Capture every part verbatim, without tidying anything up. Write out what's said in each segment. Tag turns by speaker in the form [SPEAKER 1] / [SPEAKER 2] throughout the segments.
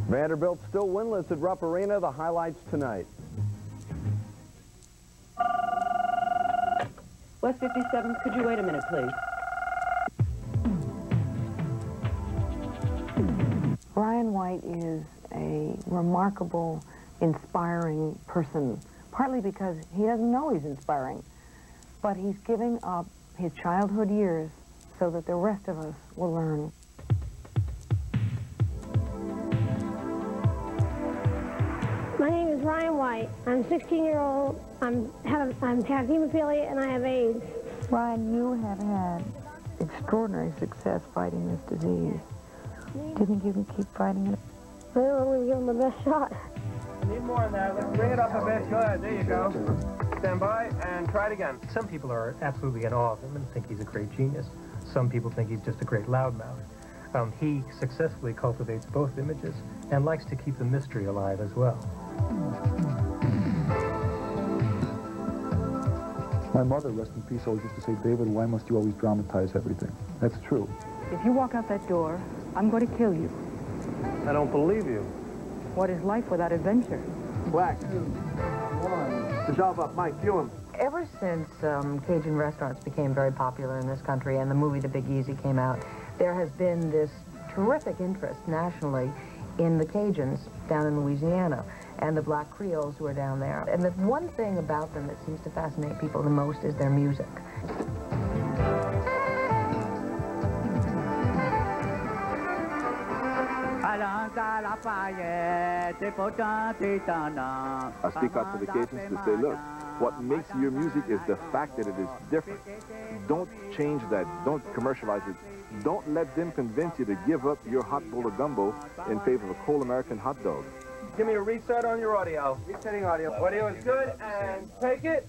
[SPEAKER 1] Vanderbilt still winless at Rupp Arena. The highlights tonight.
[SPEAKER 2] West fifty-seventh, could you wait a minute, please?
[SPEAKER 3] Ryan White is a remarkable, inspiring person, partly because he doesn't know he's inspiring, but he's giving up his childhood years so that the rest of us will learn.
[SPEAKER 4] My name is Ryan White. I'm sixteen year old. I'm have I'm have hemophilia and I have AIDS.
[SPEAKER 3] Ryan, you have had extraordinary success fighting this disease. Do you think you can keep fighting it?
[SPEAKER 4] I think I'm going to give him the best shot.
[SPEAKER 5] Need more than that. Let's bring it up a bit. Good. There you go. Stand by and try it again. Some people are absolutely in awe of him and think he's a great genius. Some people think he's just a great loudmouth. Um, he successfully cultivates both images and likes to keep the mystery alive as well.
[SPEAKER 6] My mother, rest in peace, always used to say, David, why must you always dramatize everything? That's true.
[SPEAKER 3] If you walk out that door, I'm going to kill you.
[SPEAKER 1] I don't believe you.
[SPEAKER 3] What is life without adventure?
[SPEAKER 1] Black. Two, one. Dissolve up, Mike. Cue him.
[SPEAKER 7] Ever since um, Cajun restaurants became very popular in this country and the movie The Big Easy came out, there has been this terrific interest nationally in the Cajuns down in Louisiana and the black Creoles who are down there. And the one thing about them that seems to fascinate people the most is their music.
[SPEAKER 8] I speak out to the Cajuns to say, look, what makes your music is the fact that it is different. Don't change that. Don't commercialize it. Don't let them convince you to give up your hot bowl of gumbo in favor of a cold American hot dog.
[SPEAKER 5] Give me a reset on your audio. Resetting audio. Audio is good, and take it.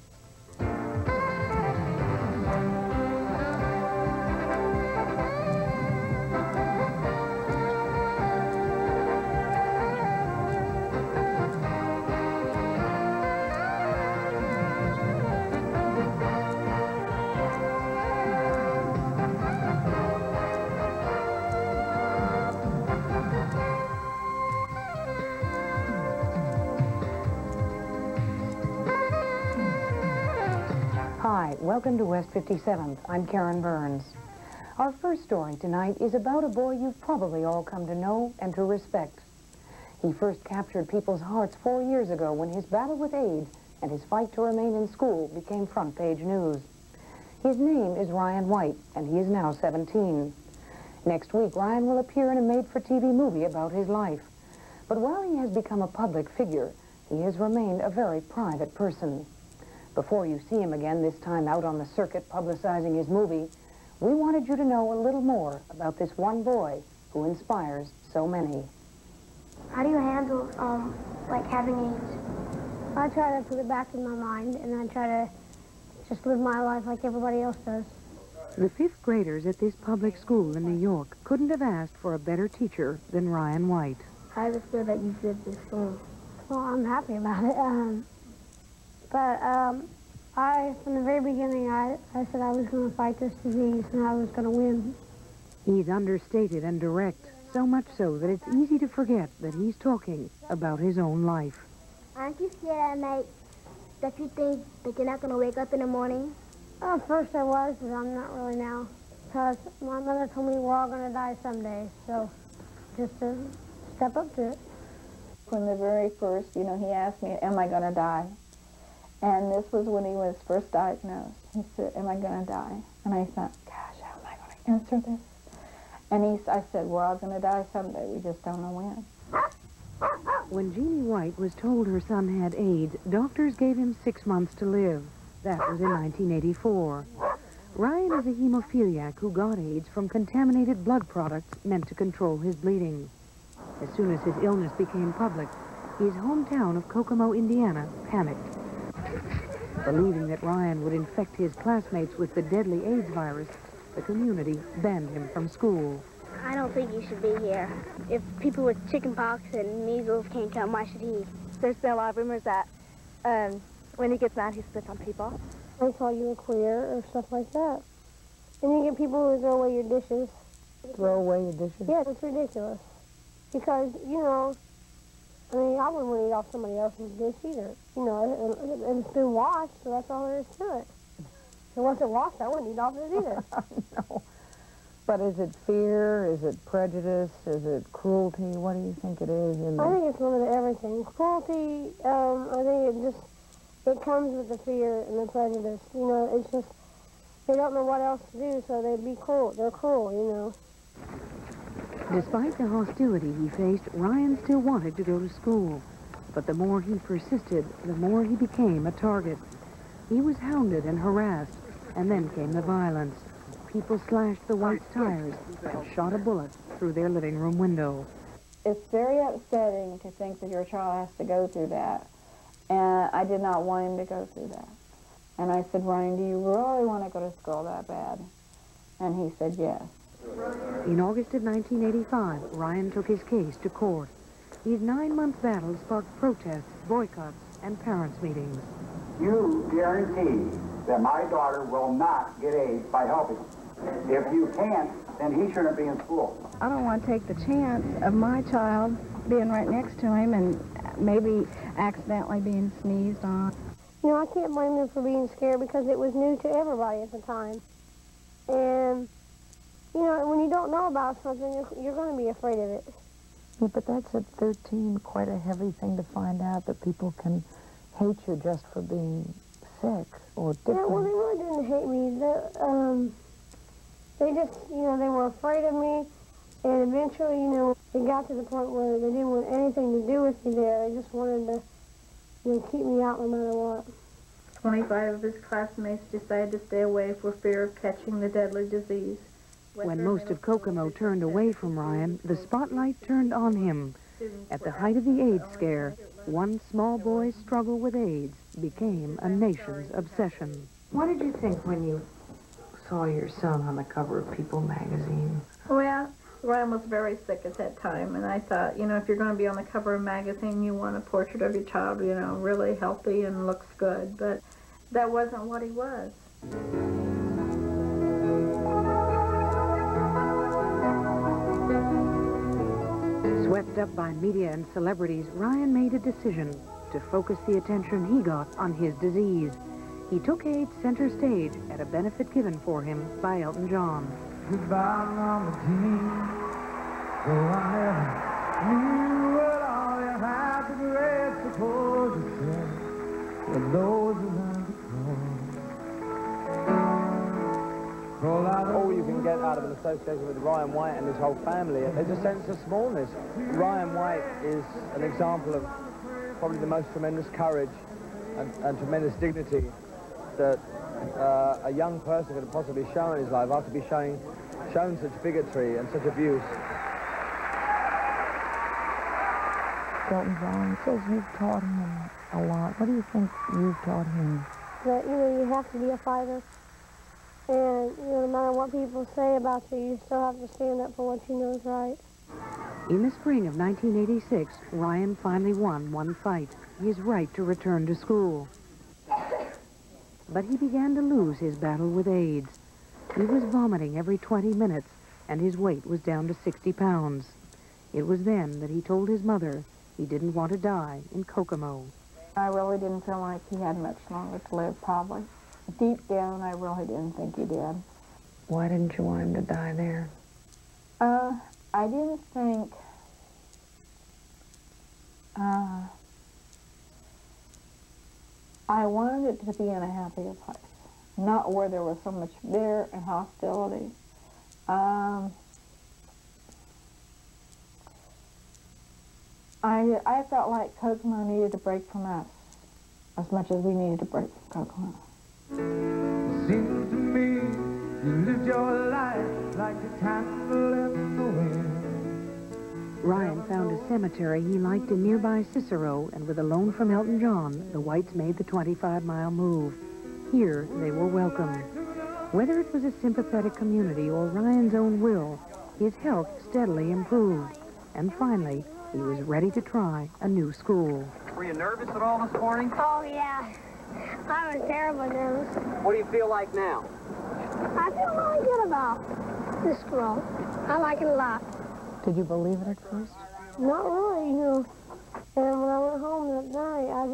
[SPEAKER 3] Hi, welcome to West fifty-seventh. I'm Karen Burns. Our first story tonight is about a boy you've probably all come to know and to respect. He first captured people's hearts four years ago when his battle with AIDS and his fight to remain in school became front-page news. His name is Ryan White, and he is now seventeen. Next week, Ryan will appear in a made-for-T V movie about his life. But while he has become a public figure, he has remained a very private person. Before you see him again, this time out on the circuit publicizing his movie, we wanted you to know a little more about this one boy who inspires so many.
[SPEAKER 4] How do you handle, um, like, having AIDS? I try to put it back in my mind, and I try to just live my life like everybody else does.
[SPEAKER 3] The fifth graders at this public school in New York couldn't have asked for a better teacher than Ryan White.
[SPEAKER 4] How does it feel that you did this film? Well, I'm happy about it. Um, but um, I, from the very beginning, I, I said I was going to fight this disease and I was going to win.
[SPEAKER 3] He's understated and direct, so much so that it's easy to forget that he's talking about his own life.
[SPEAKER 4] Aren't you scared at night that you think that you're not going to wake up in the morning? Well, at first I was, but I'm not really now. Because my mother told me we're all going to die someday, so just to step up to it.
[SPEAKER 9] From the very first, you know, he asked me, am I going to die? And this was when he was first diagnosed. He said, am I going to die? And I thought, gosh, how am I going to answer this? And he, I said, we're all going to die someday. We just don't know when.
[SPEAKER 3] When Jeannie White was told her son had AIDS, doctors gave him six months to live. That was in nineteen eighty-four. Ryan is a hemophiliac who got AIDS from contaminated blood products meant to control his bleeding. As soon as his illness became public, his hometown of Kokomo, Indiana, panicked. Believing that Ryan would infect his classmates with the deadly AIDS virus, the community banned him from school.
[SPEAKER 4] I don't think you should be here. If people with chickenpox and measles can't come, why should he?
[SPEAKER 10] There's been a lot of rumors that um, when he gets mad, he spits on people.
[SPEAKER 4] They call you a queer or stuff like that. And you get people who throw away your dishes.
[SPEAKER 3] Throw away your dishes?
[SPEAKER 4] Yeah, it's ridiculous. Because, you know, I mean, I wouldn't want to eat off somebody else's dish either. You know, and, and it's been washed, so that's all there is to it. If it wasn't washed, I wouldn't eat off it either.
[SPEAKER 3] No. But is it fear? Is it prejudice? Is it cruelty? What do you think it is? In the...
[SPEAKER 4] I think it's a little bit of everything. Cruelty, um, I think it just, it comes with the fear and the prejudice. You know, it's just, they don't know what else to do, so they be cruel. They're cruel, you know.
[SPEAKER 3] Despite the hostility he faced, Ryan still wanted to go to school. But the more he persisted, the more he became a target. He was hounded and harassed, and then came the violence. People slashed the White's tires and shot a bullet through their living room window.
[SPEAKER 9] It's very upsetting to think that your child has to go through that. And I did not want him to go through that. And I said, Ryan, do you really want to go to school that bad? And he said, yes.
[SPEAKER 3] In August of nineteen eighty-five, Ryan took his case to court. His nine-month battle sparked protests, boycotts, and parents' meetings.
[SPEAKER 1] You guarantee that my daughter will not get AIDS by helping him. If you can't, then he shouldn't be in school.
[SPEAKER 11] I don't want to take the chance of my child being right next to him and maybe accidentally being sneezed on.
[SPEAKER 4] You know, I can't blame them for being scared because it was new to everybody at the time. And, you know, when you don't know about something, you're, you're going to be afraid of it.
[SPEAKER 3] Yeah, but that's at thirteen quite a heavy thing to find out that people can hate you just for being sick or different.
[SPEAKER 4] Yeah, well, they really didn't hate me. The, um, they just, you know, they were afraid of me. And eventually, you know, it got to the point where they didn't want anything to do with me there. They just wanted to, you know, keep me out no matter what.
[SPEAKER 12] twenty-five of his classmates decided to stay away for fear of catching the deadly disease.
[SPEAKER 3] When most of Kokomo turned away from Ryan, the spotlight turned on him. At the height of the AIDS scare, one small boy's struggle with AIDS became a nation's obsession.
[SPEAKER 7] What did you think when you saw your son on the cover of People magazine?
[SPEAKER 12] Well, Ryan was very sick at that time, and I thought, you know, if you're going to be on the cover of a magazine, you want a portrait of your child, you know, really healthy and looks good. But that wasn't what he was.
[SPEAKER 3] Swept up by media and celebrities, Ryan made a decision to focus the attention he got on his disease. He took AIDS center stage at a benefit given for him by Elton John.
[SPEAKER 13] Goodbye, Mama Jean. Oh, I never knew what all you had to great supposed to say. But those who learn to crawl, crawl out of
[SPEAKER 14] all you can get out of an association with Ryan White and his whole family is a sense of smallness. Ryan White is an example of probably the most tremendous courage and, and tremendous dignity that uh, a young person could have possibly shown in his life after being showing, shown such bigotry and such abuse.
[SPEAKER 3] Elton John says you've taught him a lot. What do you think you've taught him?
[SPEAKER 4] That, you know, you have to be a fighter. And, you know, no matter what people say about you, you still have to stand up for what you know is right.
[SPEAKER 3] In the spring of nineteen eighty-six, Ryan finally won one fight, his right to return to school. But he began to lose his battle with AIDS. He was vomiting every twenty minutes, and his weight was down to sixty pounds. It was then that he told his mother he didn't want to die in Kokomo.
[SPEAKER 9] I really didn't feel like he had much longer to live, probably. Deep down, I really didn't think he did.
[SPEAKER 3] Why didn't you want him to die there?
[SPEAKER 9] Uh, I didn't think... Uh, I wanted it to be in a happier place, not where there was so much fear and hostility. Um, I, I felt like Kokomo needed to break from us as much as we needed to break from Kokomo.
[SPEAKER 13] It seems to me you lived your life like a candle in the wind.
[SPEAKER 3] Ryan found a cemetery he liked in nearby Cicero, and with a loan from Elton John, the Whites made the twenty-five mile move. Here, they were welcomed. Whether it was a sympathetic community or Ryan's own will, his health steadily improved. And finally, he was ready to try a new school.
[SPEAKER 15] Were you nervous at all this morning?
[SPEAKER 4] Oh, yeah. I was terribly nervous.
[SPEAKER 15] What do you feel like now?
[SPEAKER 4] I feel really good about this school. I like it a lot.
[SPEAKER 3] Did you believe it at first?
[SPEAKER 4] Not really, you know. And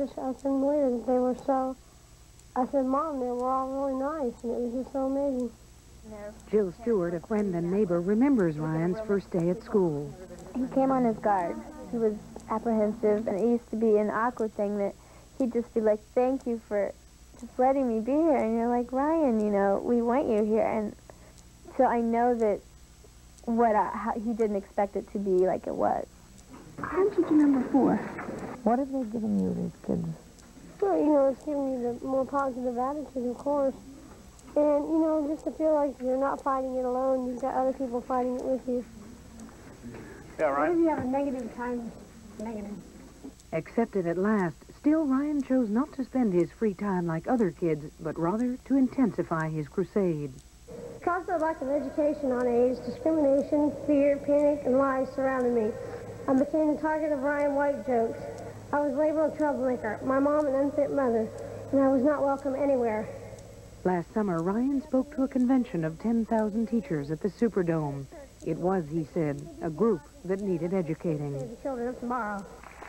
[SPEAKER 4] just, I couldn't believe it. They were so, I said, Mom, they were all really nice, and it was just so amazing.
[SPEAKER 3] Jill Stewart, a friend and neighbor, remembers Ryan's first day at school.
[SPEAKER 10] He came on his guard. He was apprehensive, and it used to be an awkward thing that he'd just be like, thank you for just letting me be here. And you're like, Ryan, you know, we want you here. And so I know that what I, how, he didn't expect it to be like it was.
[SPEAKER 11] I'm teacher number four.
[SPEAKER 3] What have they given you, these kids?
[SPEAKER 4] Well, you know, it's giving you the more positive attitude, of course. And, you know, just to feel like you're not fighting it alone, you've got other people fighting it with you.
[SPEAKER 1] Yeah, right.
[SPEAKER 4] What if you have a negative times negative?
[SPEAKER 3] Accepted at last, still Ryan chose not to spend his free time like other kids, but rather to intensify his crusade.
[SPEAKER 4] Because of lack of education on AIDS, discrimination, fear, panic, and lies surrounded me. I became the target of Ryan White jokes. I was labeled a troublemaker, my mom an unfit mother, and I was not welcome anywhere.
[SPEAKER 3] Last summer, Ryan spoke to a convention of ten thousand teachers at the Superdome. It was, he said, a group that needed educating.
[SPEAKER 4] The children of tomorrow.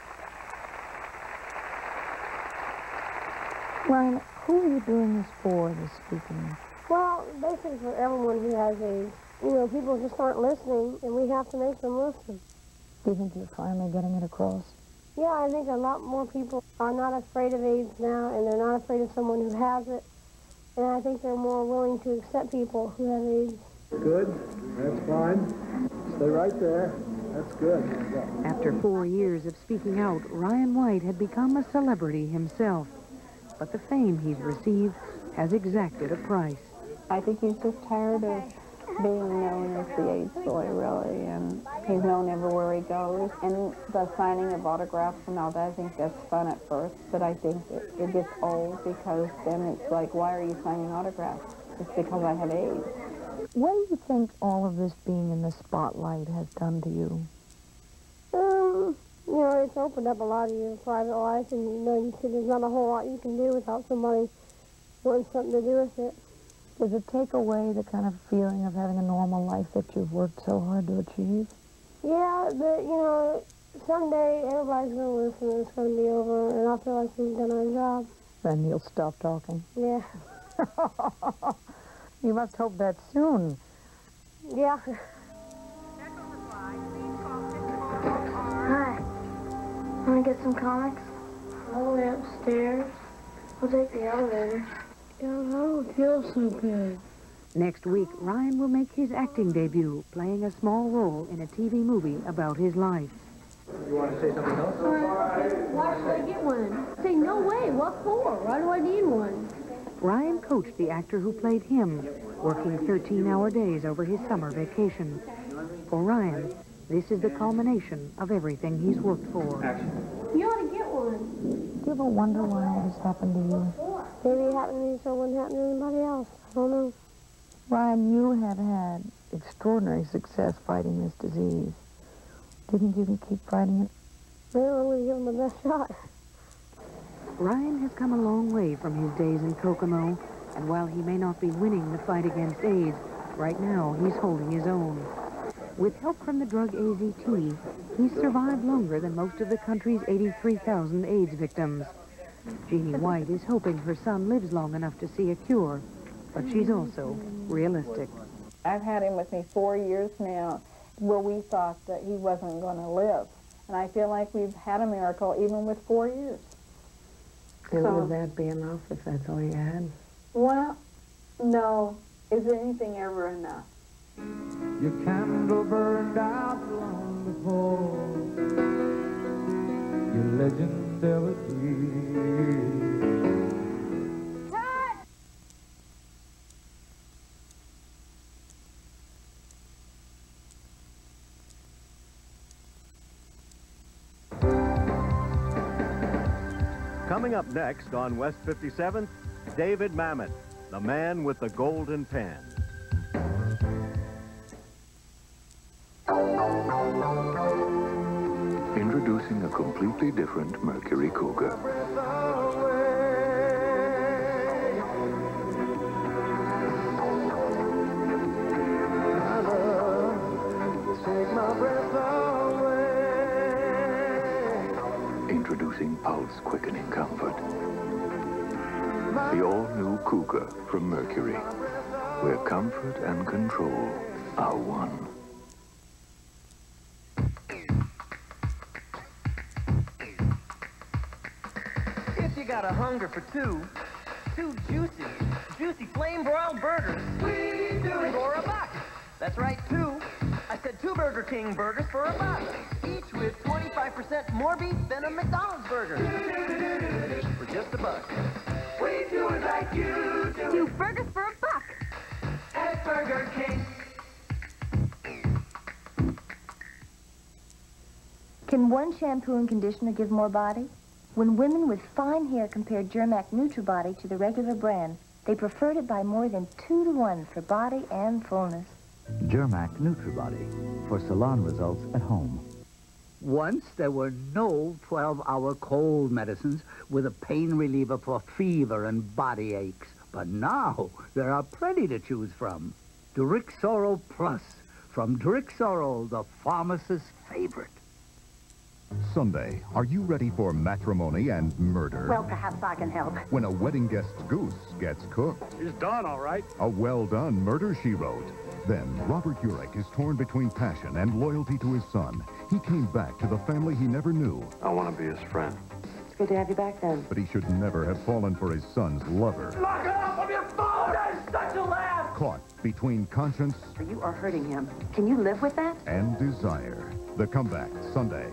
[SPEAKER 3] Ryan, who are you doing this for, this speaking?
[SPEAKER 4] Well, basically for everyone who has AIDS. You know, people just aren't listening, and we have to make them listen.
[SPEAKER 3] Do you think you're finally getting it across?
[SPEAKER 4] Yeah, I think a lot more people are not afraid of AIDS now, and they're not afraid of someone who has it. And I think they're more willing to accept people who have AIDS.
[SPEAKER 6] Good. That's fine. Stay right there. That's good.
[SPEAKER 3] After four years of speaking out, Ryan White had become a celebrity himself. But the fame he's received has exacted a price.
[SPEAKER 9] I think he's just tired of being known as the AIDS boy, really, and he's known everywhere he goes. And the signing of autographs and all that, I think that's fun at first, but I think it, it gets old because then it's like, why are you signing autographs? It's because I have AIDS.
[SPEAKER 3] What do you think all of this being in the spotlight has done to you?
[SPEAKER 4] Um, you know, it's opened up a lot of your private life, and you know, you can, there's not a whole lot you can do without somebody wanting something to do with it.
[SPEAKER 3] Does it take away the kind of feeling of having a normal life that you've worked so hard to achieve?
[SPEAKER 4] Yeah, but, you know, someday everybody's going to listen and it's going to be over, and I feel like we've done our job.
[SPEAKER 3] Then you'll stop talking.
[SPEAKER 4] Yeah.
[SPEAKER 3] You must hope that soon.
[SPEAKER 4] Yeah.
[SPEAKER 10] Hi. Want to get some comics?
[SPEAKER 4] All the way upstairs.
[SPEAKER 10] We'll take the elevator.
[SPEAKER 4] I don't know, it feels so good.
[SPEAKER 3] Next week, Ryan will make his acting debut, playing a small role in a T V movie about his life.
[SPEAKER 14] You want to say something else?
[SPEAKER 4] Why should I get one? Say, no way, what for? Why do I need one?
[SPEAKER 3] Ryan coached the actor who played him, working thirteen-hour days over his summer vacation. For Ryan, this is the culmination of everything he's worked for.
[SPEAKER 4] You ought to get one.
[SPEAKER 3] Do you ever wonder why all this happened to you?
[SPEAKER 4] Maybe it happened to me so it wouldn't happen to anybody else. I don't know.
[SPEAKER 3] Ryan, you have had extraordinary success fighting this disease. Do you think you can keep fighting it?
[SPEAKER 4] Well, I'm going to give him the best shot.
[SPEAKER 3] Ryan has come a long way from his days in Kokomo, and while he may not be winning the fight against AIDS, right now he's holding his own. With help from the drug A Z T, he's survived longer than most of the country's eighty-three thousand AIDS victims. Jeannie White is hoping her son lives long enough to see a cure, but she's also realistic.
[SPEAKER 9] I've had him with me four years now, where we thought that he wasn't going to live. And I feel like we've had a miracle even with four years.
[SPEAKER 3] And
[SPEAKER 9] So-
[SPEAKER 3] would that be enough if that's all you had?
[SPEAKER 9] Well, no. Is anything ever enough?
[SPEAKER 13] Your candle burned out long before your legend ever did.
[SPEAKER 16] Coming up next on West fifty-seventh, David Mamet, the man with the golden pen.
[SPEAKER 17] Introducing a completely different Mercury Cougar.
[SPEAKER 13] Take my breath away.
[SPEAKER 17] Introducing pulse-quickening comfort. The all-new Cougar from Mercury, where comfort and control are one.
[SPEAKER 15] If you got a hunger for two, two juicy, juicy flame-broiled burgers. We do it for a buck. That's right, two. I said two Burger King burgers for a buck. Each with twenty-five percent more beef than a McDonald's burger. For just a buck. We do it like you do.
[SPEAKER 18] Two burgers for a buck.
[SPEAKER 15] At Burger King.
[SPEAKER 19] Can one shampoo and conditioner give more body? When women with fine hair compared Germac NutriBody to the regular brand, they preferred it by more than two to one for body and fullness.
[SPEAKER 20] Germac NutriBody for salon results at home.
[SPEAKER 21] Once there were no twelve-hour cold medicines with a pain reliever for fever and body aches. But now there are plenty to choose from. Drixoro Plus from Drixoro, the pharmacist's favorite.
[SPEAKER 22] Sunday, are you ready for matrimony and murder?
[SPEAKER 23] Well, perhaps I can help.
[SPEAKER 22] When a wedding guest's goose gets cooked.
[SPEAKER 14] She's done, all right.
[SPEAKER 22] A well-done murder, she wrote. Then, Robert Urich is torn between passion and loyalty to his son. He came back to the family he never knew.
[SPEAKER 24] I want to be his friend.
[SPEAKER 2] It's good to have you back then.
[SPEAKER 22] But he should never have fallen for his son's lover.
[SPEAKER 15] Lock it off of your phone! That's such a laugh!
[SPEAKER 22] Caught between conscience...
[SPEAKER 2] You are hurting him. Can you live with that?
[SPEAKER 22] ...and desire. The Comeback, Sunday.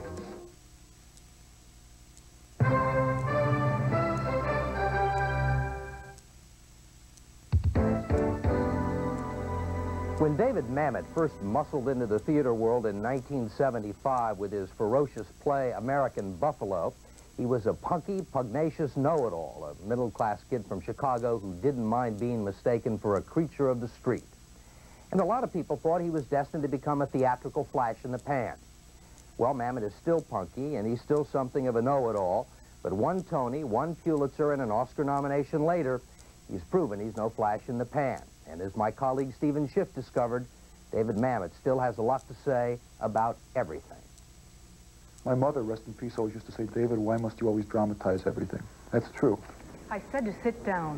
[SPEAKER 25] When David Mamet first muscled into the theater world in nineteen seventy-five with his ferocious play American Buffalo, he was a punky, pugnacious know-it-all, a middle-class kid from Chicago who didn't mind being mistaken for a creature of the street. And a lot of people thought he was destined to become a theatrical flash in the pan. Well, Mamet is still punky, and he's still something of a know-it-all, but one Tony, one Pulitzer, and an Oscar nomination later, he's proven he's no flash in the pan. And as my colleague Stephen Schiff discovered, David Mamet still has a lot to say about everything.
[SPEAKER 6] My mother, rest in peace, always used to say, David, why must you always dramatize everything? That's true.
[SPEAKER 3] I said to sit down.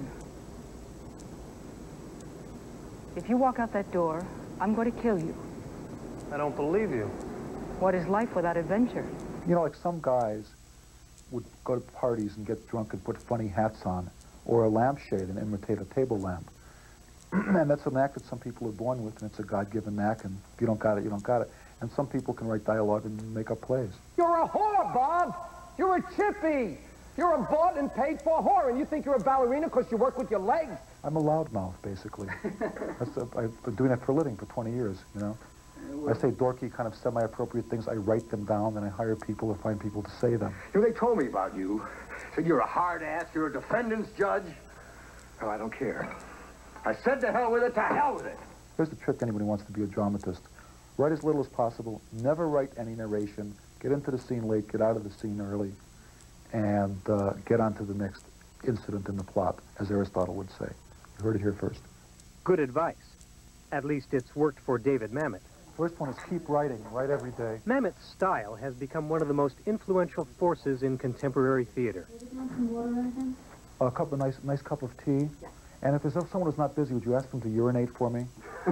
[SPEAKER 3] If you walk out that door, I'm going to kill you.
[SPEAKER 14] I don't believe you.
[SPEAKER 3] What is life without adventure?
[SPEAKER 6] You know, like some guys would go to parties and get drunk and put funny hats on, or a lampshade and imitate a table lamp. And that's a knack that some people are born with, and it's a God-given knack, and if you don't got it, you don't got it. And some people can write dialogue and make up plays.
[SPEAKER 14] You're a whore, Bob! You're a chippy! You're a bought and paid for whore, and you think you're a ballerina because you work with your legs?
[SPEAKER 6] I'm a loudmouth, basically. That's a, I've been doing that for a living for twenty years, you know? I say dorky, kind of semi-appropriate things. I write them down, and I hire people or find people to say them.
[SPEAKER 26] You know, they told me about you. Said you're a hard ass, you're a defendant's judge. Oh, I don't care. I said to hell with it, to hell with it.
[SPEAKER 6] Here's the trick anybody who wants to be a dramatist. Write as little as possible. Never write any narration. Get into the scene late, get out of the scene early, and uh, get on to the next incident in the plot, as Aristotle would say. You heard it here first.
[SPEAKER 5] Good advice. At least it's worked for David Mamet.
[SPEAKER 6] First one is keep writing, write every day.
[SPEAKER 5] Mamet's style has become one of the most influential forces in contemporary theater.
[SPEAKER 6] A cup of nice, nice cup of tea. And if there's someone who's not busy, would you ask them to urinate for me?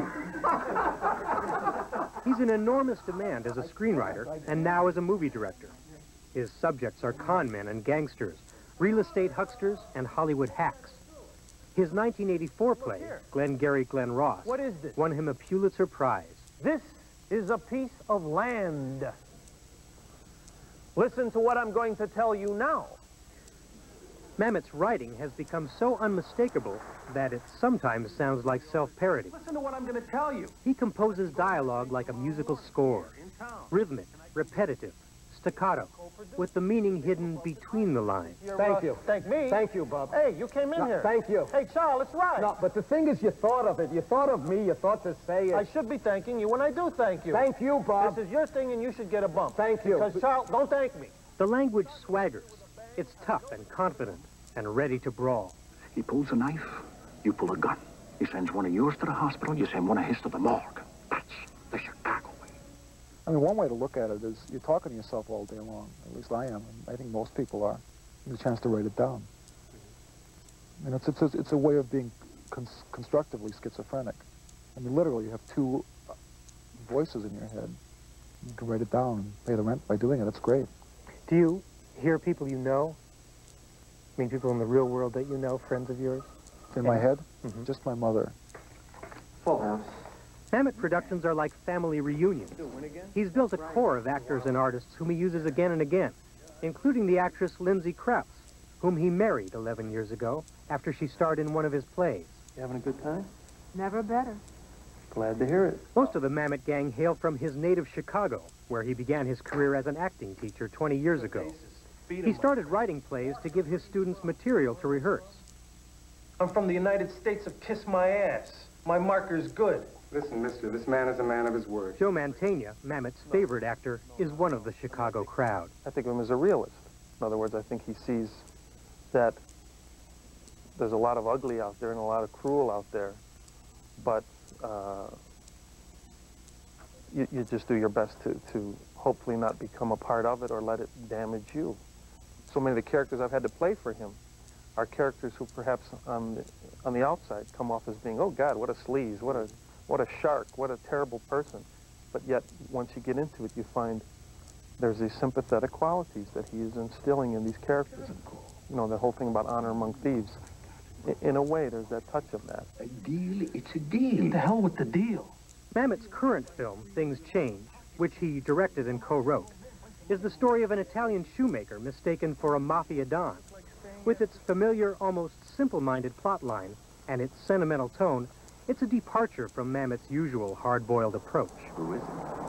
[SPEAKER 5] He's in enormous demand as a screenwriter and now as a movie director. His subjects are con men and gangsters, real estate hucksters, and Hollywood hacks. His nineteen eighty-four play, Glengarry Glen Ross,
[SPEAKER 14] What is this?
[SPEAKER 5] won him a Pulitzer Prize.
[SPEAKER 14] This is a piece of land. Listen to what I'm going to tell you now.
[SPEAKER 5] Mamet's writing has become so unmistakable that it sometimes sounds like self-parody.
[SPEAKER 14] Listen to what I'm going to tell you.
[SPEAKER 5] He composes dialogue like a musical score, rhythmic, repetitive, staccato, with the meaning hidden between the lines.
[SPEAKER 14] Thank you.
[SPEAKER 27] Thank me?
[SPEAKER 14] Thank you, Bob.
[SPEAKER 27] Hey, you came in
[SPEAKER 14] No,
[SPEAKER 27] here.
[SPEAKER 14] Thank you.
[SPEAKER 27] Hey, Charles, it's right.
[SPEAKER 14] No, but the thing is, you thought of it. You thought of me. You thought to say it.
[SPEAKER 27] I should be thanking you when I do thank you.
[SPEAKER 14] Thank you, Bob.
[SPEAKER 27] This is your thing, and you should get a bump.
[SPEAKER 14] Thank you.
[SPEAKER 27] Because, Charles, don't thank me.
[SPEAKER 5] The language swaggers. It's tough and confident and ready to brawl.
[SPEAKER 28] He pulls a knife, you pull a gun. He sends one of yours to the hospital, you send one of his to the morgue. That's the Chicago way.
[SPEAKER 6] I mean, one way to look at it is you're talking to yourself all day long. At least I am. And I think most people are. You get a chance to write it down. And it's, it's, a, it's a way of being cons constructively schizophrenic. I mean, literally, you have two voices in your head. You can write it down and pay the rent by doing it. That's great.
[SPEAKER 5] Do you hear people you know? I mean, people in the real world that you know, friends of yours?
[SPEAKER 6] In my head? Mm-hmm. Just my mother.
[SPEAKER 5] Full House. Mamet Productions are like family reunions. He's built a core of actors and artists whom he uses again and again, including the actress Lindsay Krause, whom he married eleven years ago after she starred in one of his plays.
[SPEAKER 1] You having a good time?
[SPEAKER 2] Never better.
[SPEAKER 1] Glad to hear it.
[SPEAKER 5] Most of the Mamet gang hail from his native Chicago, where he began his career as an acting teacher twenty years ago. He started writing plays to give his students material to rehearse.
[SPEAKER 27] I'm from the United States of Kiss My Ass. My marker's good.
[SPEAKER 7] Listen, mister, this man is a man of his word.
[SPEAKER 5] Joe Mantegna, Mamet's favorite actor, is one of the Chicago crowd.
[SPEAKER 1] I think of him as a realist. In other words, I think he sees that there's a lot of ugly out there and a lot of cruel out there, but uh, you, you just do your best to, to hopefully not become a part of it or let it damage you. So many of the characters I've had to play for him are characters who perhaps on the, on the outside come off as being, oh God, what a sleaze, what a, what a shark, what a terrible person. But yet, once you get into it, you find there's these sympathetic qualities that he is instilling in these characters. You know, the whole thing about honor among thieves. I, in a way, there's that touch of that.
[SPEAKER 7] A deal, it's a deal. What the hell with the deal?
[SPEAKER 5] Mamet's current film, Things Change, which he directed and co-wrote, is the story of an Italian shoemaker mistaken for a mafia don. With its familiar, almost simple-minded plotline and its sentimental tone, it's a departure from Mamet's usual hard-boiled approach.
[SPEAKER 7] Who is it?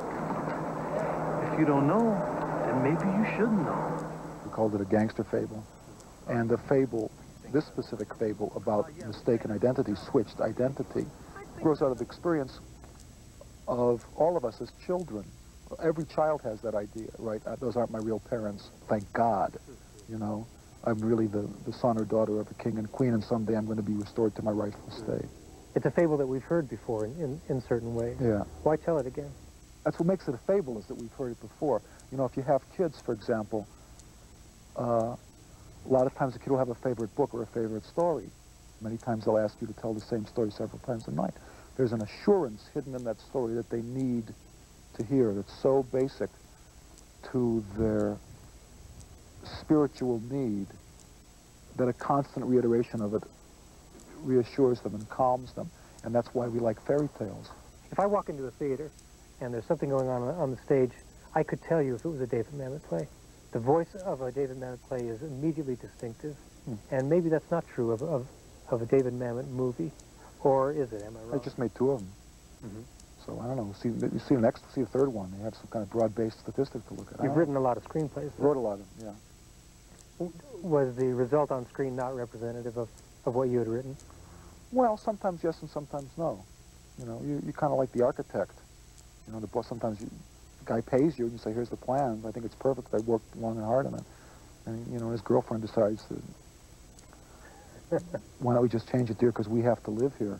[SPEAKER 7] If you don't know, then maybe you should know.
[SPEAKER 6] We called it a gangster fable. And the fable, this specific fable about mistaken identity, switched identity, grows out of the experience of all of us as children. Every child has that idea, right? Uh, those aren't my real parents, thank God, you know? I'm really the, the son or daughter of a king and queen, and someday I'm going to be restored to my rightful state.
[SPEAKER 5] It's a fable that we've heard before in, in, in certain ways.
[SPEAKER 6] Yeah.
[SPEAKER 5] Why tell it again?
[SPEAKER 6] That's what makes it a fable, is that we've heard it before. You know, if you have kids, for example, uh, a lot of times a kid will have a favorite book or a favorite story. Many times they'll ask you to tell the same story several times a night. There's an assurance hidden in that story that they need to hear that's so basic to their spiritual need that a constant reiteration of it reassures them and calms them. And that's why we like fairy tales.
[SPEAKER 5] If I walk into a theater and there's something going on on the stage, I could tell you if it was a David Mamet play. The voice of a David Mamet play is immediately distinctive. Hmm. And maybe that's not true of, of, of a David Mamet movie. Or is it? Am I wrong?
[SPEAKER 6] I just made two of them. Mm-hmm. So I don't know. See, you see the next, see the third one. They have some kind of broad-based statistic to look at.
[SPEAKER 5] You've written know. a lot of screenplays.
[SPEAKER 6] Though. Wrote a lot of them, yeah.
[SPEAKER 5] Was the result on screen not representative of, of what you had written?
[SPEAKER 6] Well, sometimes yes and sometimes no. You know, you, you kind of like the architect. You know, the boss, sometimes you, the guy pays you and you say, here's the plan. I think it's perfect. I worked long and hard on it. And, you know, his girlfriend decides that, why don't we just change it, dear, because we have to live here.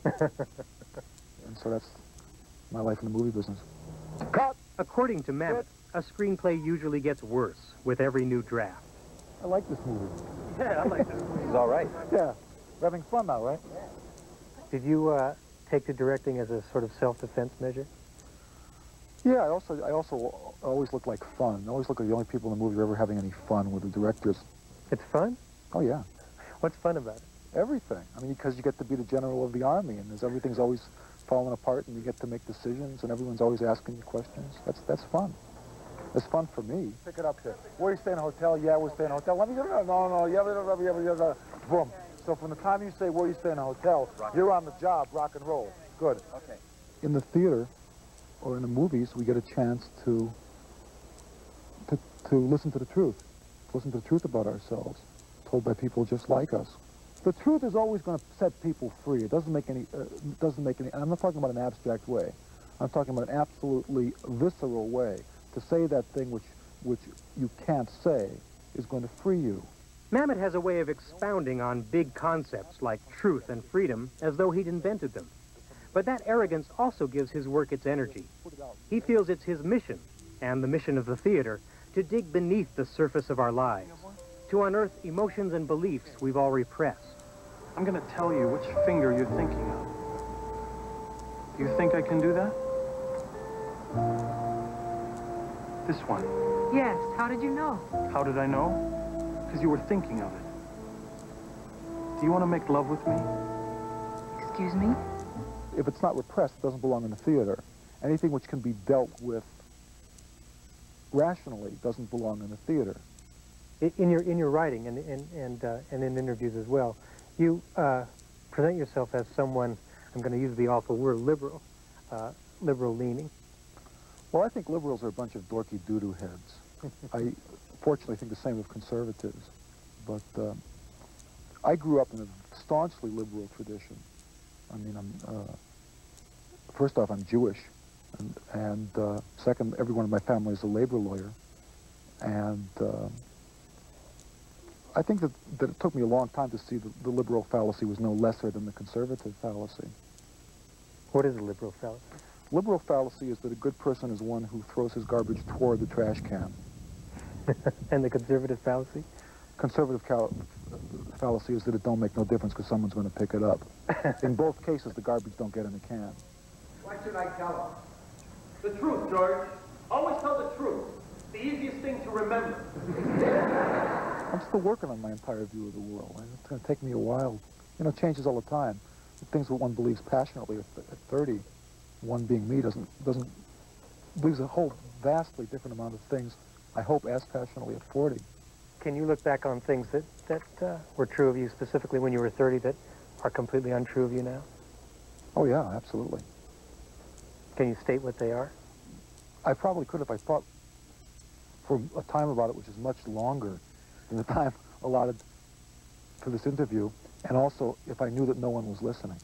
[SPEAKER 6] And so that's my life in the movie business.
[SPEAKER 5] Cut! According to Mamet, a screenplay usually gets worse with every new draft.
[SPEAKER 6] I like this movie.
[SPEAKER 5] Yeah, I like this movie.
[SPEAKER 6] It's all right. Yeah. We're having fun now, right?
[SPEAKER 5] Did you uh, take to directing as a sort of self-defense measure?
[SPEAKER 6] Yeah, I also I also always look like fun. I always look like the only people in the movie who are ever having any fun with the directors.
[SPEAKER 5] It's fun?
[SPEAKER 6] Oh, yeah.
[SPEAKER 5] What's fun about it?
[SPEAKER 6] Everything. I mean, because you get to be the general of the army, and there's, everything's always falling apart, and you get to make decisions, and everyone's always asking you questions. That's that's fun. It's fun for me. Pick it up there. Where you stay in a hotel? Yeah, we stay in a hotel. Let me go. No, no, yeah, yeah, yeah, yeah, yeah. Boom. So from the time you say where you stay in a hotel, you're on the job, rock and roll. Good. Okay. In the theater or in the movies, we get a chance to to to listen to the truth, to listen to the truth about ourselves, told by people just like us. The truth is always going to set people free. It doesn't make any. Uh, doesn't make any. And I'm not talking about an abstract way. I'm talking about an absolutely visceral way. To say that thing which which you can't say is going to free you.
[SPEAKER 5] Mamet has a way of expounding on big concepts like truth and freedom as though he'd invented them. But that arrogance also gives his work its energy. He feels it's his mission, and the mission of the theater, to dig beneath the surface of our lives, to unearth emotions and beliefs we've all repressed.
[SPEAKER 7] I'm going to tell you which finger you're thinking of. You think I can do that? This one.
[SPEAKER 3] Yes, how did you know?
[SPEAKER 7] How did I know? Because you were thinking of it. Do you want to make love with me?
[SPEAKER 3] Excuse me?
[SPEAKER 6] If it's not repressed, it doesn't belong in the theater. Anything which can be dealt with rationally doesn't belong in the theater.
[SPEAKER 5] In your, in your writing and, and, and, uh, and in interviews as well, you uh, present yourself as someone, I'm going to use the awful word, liberal, uh, liberal leaning.
[SPEAKER 6] Well, I think liberals are a bunch of dorky doo-doo heads. I fortunately think the same of conservatives. But uh, I grew up in a staunchly liberal tradition. I mean, I'm, uh, first off, I'm Jewish. And, and uh, second, everyone in my family is a labor lawyer. And uh, I think that, that it took me a long time to see that the liberal fallacy was no lesser than the conservative fallacy.
[SPEAKER 5] What is a liberal fallacy?
[SPEAKER 6] Liberal fallacy is that a good person is one who throws his garbage toward the trash can.
[SPEAKER 5] And the conservative fallacy?
[SPEAKER 6] Conservative fallacy is that it don't make no difference because someone's going to pick it up. In both cases, the garbage don't get in the can.
[SPEAKER 27] Why should I tell him? The truth, George. Always tell the truth. The easiest thing to remember.
[SPEAKER 6] I'm still working on my entire view of the world. It's going to take me a while. You know, it changes all the time. The things that one believes passionately at, th at thirty, one being me, doesn't, doesn't, believes a whole vastly different amount of things, I hope, as passionately at forty.
[SPEAKER 5] Can you look back on things that, that uh, were true of you specifically when you were thirty that are completely untrue of you now?
[SPEAKER 6] Oh, yeah, absolutely.
[SPEAKER 5] Can you state what they are?
[SPEAKER 6] I probably could if I thought for a time about it, which is much longer than the time allotted for this interview, and also if I knew that no one was listening.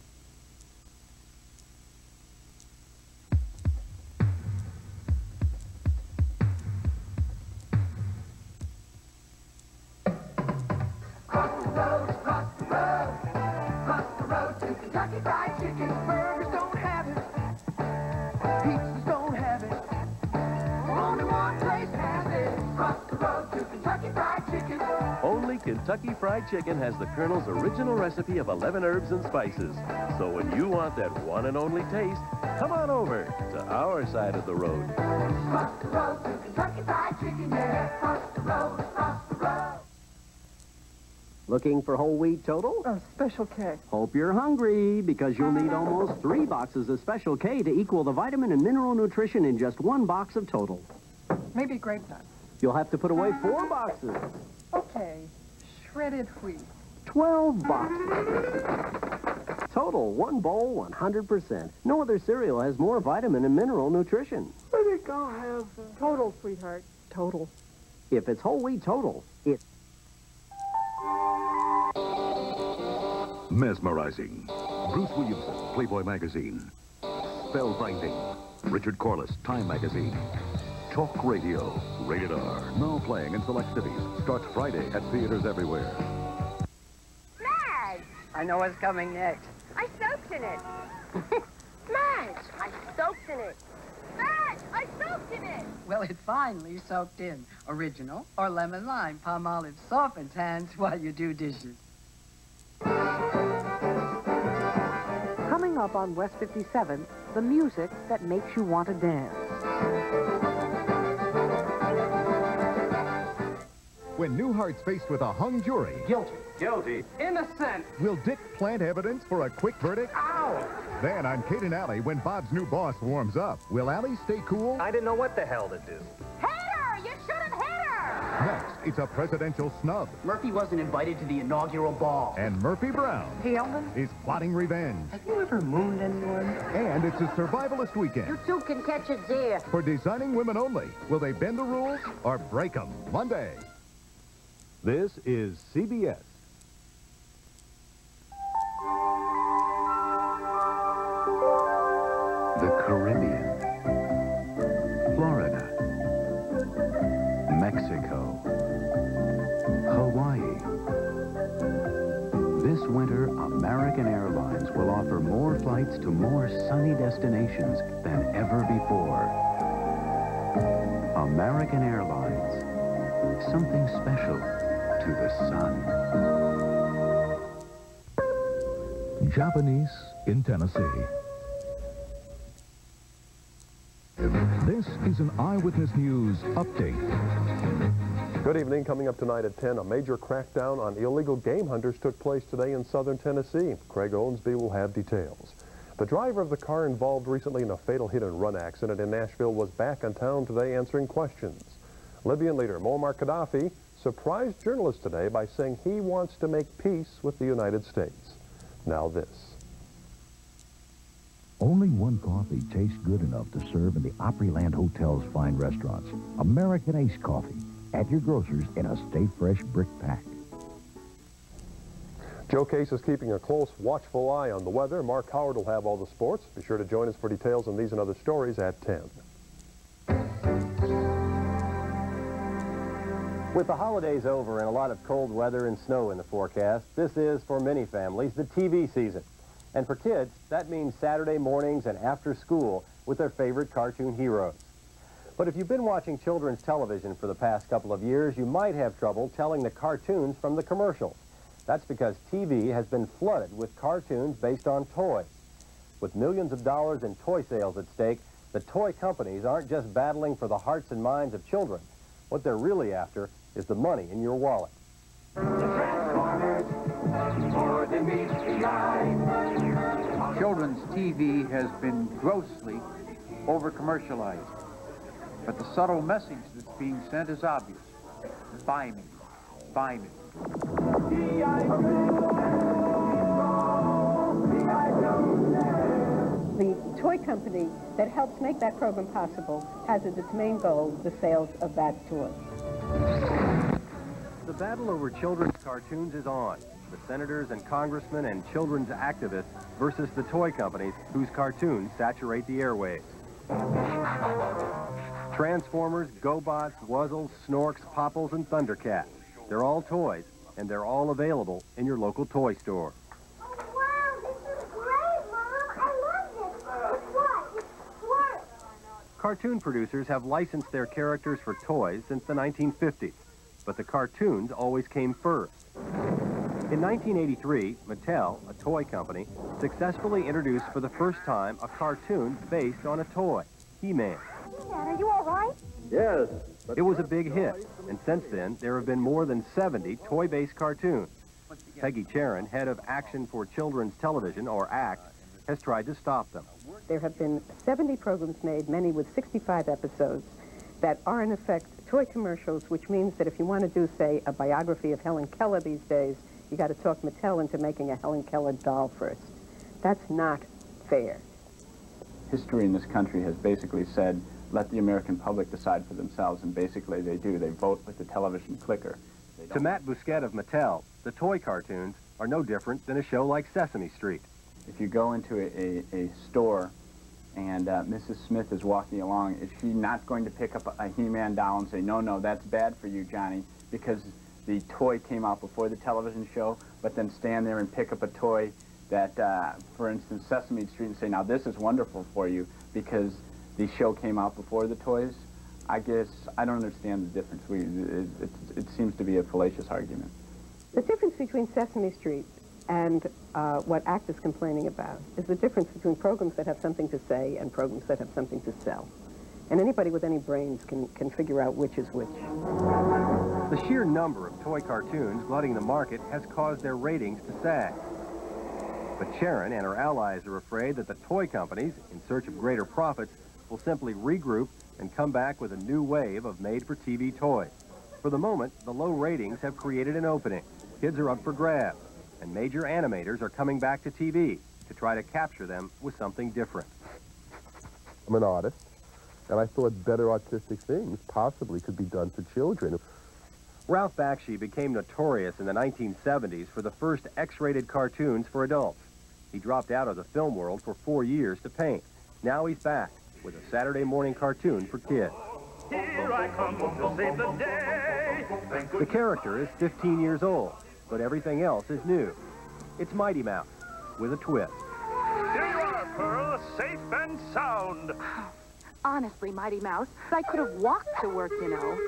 [SPEAKER 13] Cross the road, cross the road, cross the road to Kentucky Fried Chicken. Burgers don't have it, pizzas don't have it, only one place has it. Cross the road to Kentucky Fried Chicken.
[SPEAKER 4] Only Kentucky Fried Chicken has the Colonel's original recipe of eleven herbs and spices. So when you want that one and only taste, come on over to our side of the road.
[SPEAKER 13] Cross the road to Kentucky Fried Chicken, yeah. Cross the road, cross the road.
[SPEAKER 8] Looking for whole wheat total?
[SPEAKER 10] Oh, Special K.
[SPEAKER 8] Hope you're hungry, because you'll need almost three boxes of Special K to equal the vitamin and mineral nutrition in just one box of total.
[SPEAKER 10] Maybe grape nuts.
[SPEAKER 8] You'll have to put away four boxes.
[SPEAKER 10] Okay. Shredded wheat.
[SPEAKER 8] Twelve boxes. Total, one bowl, one hundred percent. No other cereal has more vitamin and mineral nutrition.
[SPEAKER 10] I think I'll have uh, total, sweetheart. Total.
[SPEAKER 8] If it's whole wheat total, it's...
[SPEAKER 22] Mesmerizing. Bruce Williamson, Playboy Magazine. Spellbinding. Richard Corliss, Time Magazine. Talk Radio, rated R. Now playing in select cities. Starts Friday at theaters everywhere.
[SPEAKER 11] Madge! I know what's coming next. I soaked in it. Madge! I soaked in it. Madge! I soaked in it!
[SPEAKER 12] Well, it finally soaked in. Original or lemon lime palm olive softens hands while you do dishes.
[SPEAKER 3] Coming up on West fifty-seven, the music that makes you want to dance.
[SPEAKER 22] When Newhart's faced with a hung jury...
[SPEAKER 27] Guilty. Guilty. Innocent.
[SPEAKER 22] Will Dick plant evidence for a quick verdict?
[SPEAKER 27] Ow!
[SPEAKER 22] Then on Kate and Allie, when Bob's new boss warms up, will Allie stay cool?
[SPEAKER 5] I didn't know what the hell to do.
[SPEAKER 11] Hit her! You should have hit her!
[SPEAKER 22] Next, it's a presidential snub.
[SPEAKER 18] Murphy wasn't invited to the inaugural ball.
[SPEAKER 22] And Murphy Brown
[SPEAKER 12] Hey, Elvin?
[SPEAKER 22] is plotting revenge.
[SPEAKER 18] Have you ever mooned anyone?
[SPEAKER 22] And it's a survivalist weekend.
[SPEAKER 11] You two can catch a deer.
[SPEAKER 22] For designing women only, will they bend the rules or break them? Monday.
[SPEAKER 16] This is C B S.
[SPEAKER 17] The Caribbean, Florida, Mexico, Hawaii. This
[SPEAKER 22] winter, American Airlines will offer more flights to more sunny destinations than ever before. American Airlines, something special to the sun.
[SPEAKER 9] Japanese in Tennessee. This is an Eyewitness News update.
[SPEAKER 15] Good evening. Coming up tonight at ten, a major crackdown on illegal game hunters took place today in southern Tennessee. Craig Owensby will have details. The driver of the car involved recently in a fatal hit-and-run accident in Nashville was back in town today answering questions. Libyan leader Muammar Gaddafi surprised journalists today by saying he wants to make peace with the United States. Now this.
[SPEAKER 9] Only one coffee tastes good enough to serve in the Opryland Hotel's fine restaurants. American Ace Coffee. At your grocers in a Stay Fresh brick pack.
[SPEAKER 15] Joe Case is keeping a close, watchful eye on the weather. Mark Howard will have all the sports. Be sure to join us for details on these and other stories at ten.
[SPEAKER 19] With the holidays over and a lot of cold weather and snow in the forecast, this is, for many families, the T V season. And for kids, that means Saturday mornings and after school with their favorite cartoon heroes. But if you've been watching children's television for the past couple of years, you might have trouble telling the cartoons from the commercials. That's because T V has been flooded with cartoons based on toys. With millions of dollars in toy sales at stake, the toy companies aren't just battling for the hearts and minds of children. What they're really after is the money in your wallet.
[SPEAKER 20] Children's T V has been grossly over-commercialized. But the subtle message that's being sent is obvious. Buy me. Buy me.
[SPEAKER 10] The toy company that helps make that program possible has as its main goal the sales of that toy.
[SPEAKER 19] The battle over children's cartoons is on. The senators and congressmen and children's activists versus the toy companies whose cartoons saturate the airwaves. Transformers, GoBots, Wuzzles, Snorks, Popples, and Thundercats. They're all toys, and they're all available in your local toy store.
[SPEAKER 13] Wow, this is great, Mom. I love this. It's what? It's what?
[SPEAKER 19] Cartoon producers have licensed their characters for toys since the nineteen fifties, but the cartoons always came first. In nineteen eighty-three, Mattel, a toy company, successfully introduced for the first time a cartoon based on a toy, He-Man.
[SPEAKER 13] Dad, are you all right?
[SPEAKER 19] Yes. It was a big hit, and since then, there have been more than seventy toy-based cartoons. Peggy Charon, head of Action for Children's Television, or ACT, has tried to stop them.
[SPEAKER 10] There have been seventy programs made, many with sixty-five episodes, that are in effect toy commercials, which means that if you want to do, say, a biography of Helen Keller these days, you got to talk Mattel into making a Helen Keller doll first. That's not fair.
[SPEAKER 21] History in this country has basically said, let the American public decide for themselves, and basically they do. They vote with the television clicker.
[SPEAKER 19] To Matt Bousquet of Mattel, the toy cartoons are no different than a show like Sesame Street.
[SPEAKER 21] If you go into a, a, a store and uh, Missus Smith is walking along, is she not going to pick up a, a He-Man doll and say, no, no, that's bad for you, Johnny, because the toy came out before the television show, but then stand there and pick up a toy that, uh, for instance, Sesame Street, and say, now this is wonderful for you because the show came out before the toys? I guess I don't understand the difference. We, it, it, it seems to be a fallacious argument.
[SPEAKER 10] The difference between Sesame Street and uh, what ACT is complaining about is the difference between programs that have something to say and programs that have something to sell. And anybody with any brains can, can figure out which is which.
[SPEAKER 19] The sheer number of toy cartoons flooding the market has caused their ratings to sag. But Sharon and her allies are afraid that the toy companies, in search of greater profits, will simply regroup and come back with a new wave of made-for-T V toys. For the moment, the low ratings have created an opening. Kids are up for grabs, and major animators are coming back to T V to try to capture them with something different.
[SPEAKER 15] I'm an artist, and I thought better artistic things possibly could be done for children.
[SPEAKER 19] Ralph Bakshi became notorious in the nineteen seventies for the first X-rated cartoons for adults. He dropped out of the film world for four years to paint. Now he's back with a Saturday morning cartoon for kids.
[SPEAKER 13] Here I come to save the day.
[SPEAKER 19] The character is fifteen years old, but everything else is new. It's Mighty Mouse with a twist.
[SPEAKER 1] Here you are, Pearl, safe and sound.
[SPEAKER 11] Honestly, Mighty Mouse, I could have walked to work, you know.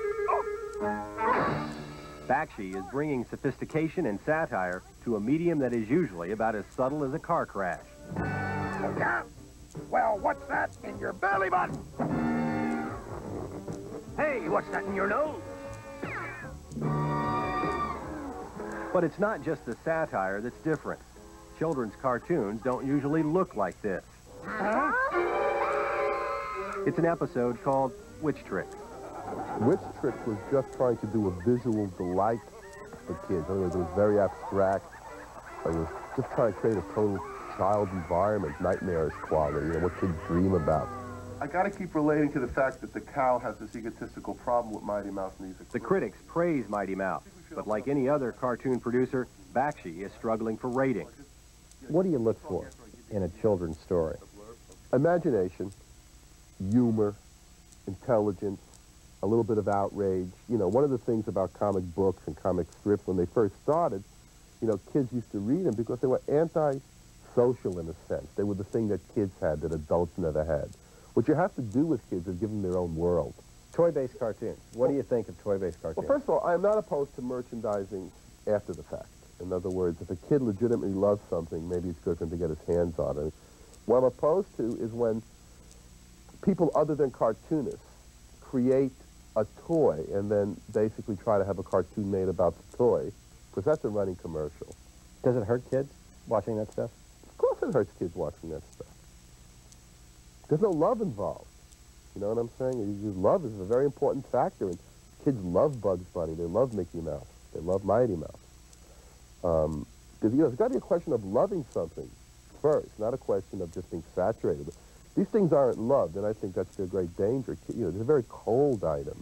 [SPEAKER 19] Bakshi is bringing sophistication and satire to a medium that is usually about as subtle as a car crash.
[SPEAKER 13] Yeah? Well, what's that in your belly button? Hey, what's that in your nose?
[SPEAKER 19] But it's not just the satire that's different. Children's cartoons don't usually look like this.
[SPEAKER 13] Huh?
[SPEAKER 19] It's an episode called Witch Trick.
[SPEAKER 15] Witch Trick was just trying to do a visual delight for kids. In other words, it was very abstract. It was just trying to create a total child environment, nightmarish quality, you know, what kids dream about.
[SPEAKER 2] I gotta keep relating to the fact that the cow has this egotistical problem with Mighty Mouse music.
[SPEAKER 19] The critics praise Mighty Mouse, but like any other cartoon producer, Bakshi is struggling for ratings. What do you look for in a children's story?
[SPEAKER 15] Imagination, humor, intelligence, a little bit of outrage. You know, one of the things about comic books and comic strips when they first started, you know, kids used to read them because they were anti-social in a sense. They were the thing that kids had that adults never had. What you have to do with kids is give them their own world.
[SPEAKER 19] Toy-based cartoons. What do you think of toy-based cartoons?
[SPEAKER 15] Well, first of all, I'm not opposed to merchandising after the fact. In other words, if a kid legitimately loves something, maybe it's good for him to get his hands on it. What I'm opposed to is when people other than cartoonists create a toy and then basically try to have a cartoon made about the toy, because that's a running commercial.
[SPEAKER 19] Does it hurt kids watching that stuff?
[SPEAKER 15] Of course it hurts kids watching that stuff. There's no love involved. You know what I'm saying? Love is a very important factor, and kids love Bugs Bunny. They love Mickey Mouse. They love Mighty Mouse. Um, you know, it's got to be a question of loving something first, not a question of just being saturated. These things aren't loved, and I think that's their great danger. You know, they're very cold items.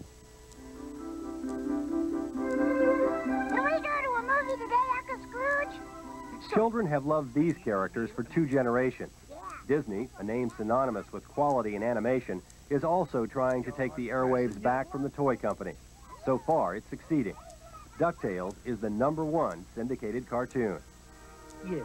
[SPEAKER 14] Can we go to a movie today, Uncle Scrooge?
[SPEAKER 19] Children have loved these characters for two generations. Disney, a name synonymous with quality in animation, is also trying to take the airwaves back from the toy company. So far, it's succeeding. DuckTales is the number one syndicated cartoon.
[SPEAKER 23] Yeah.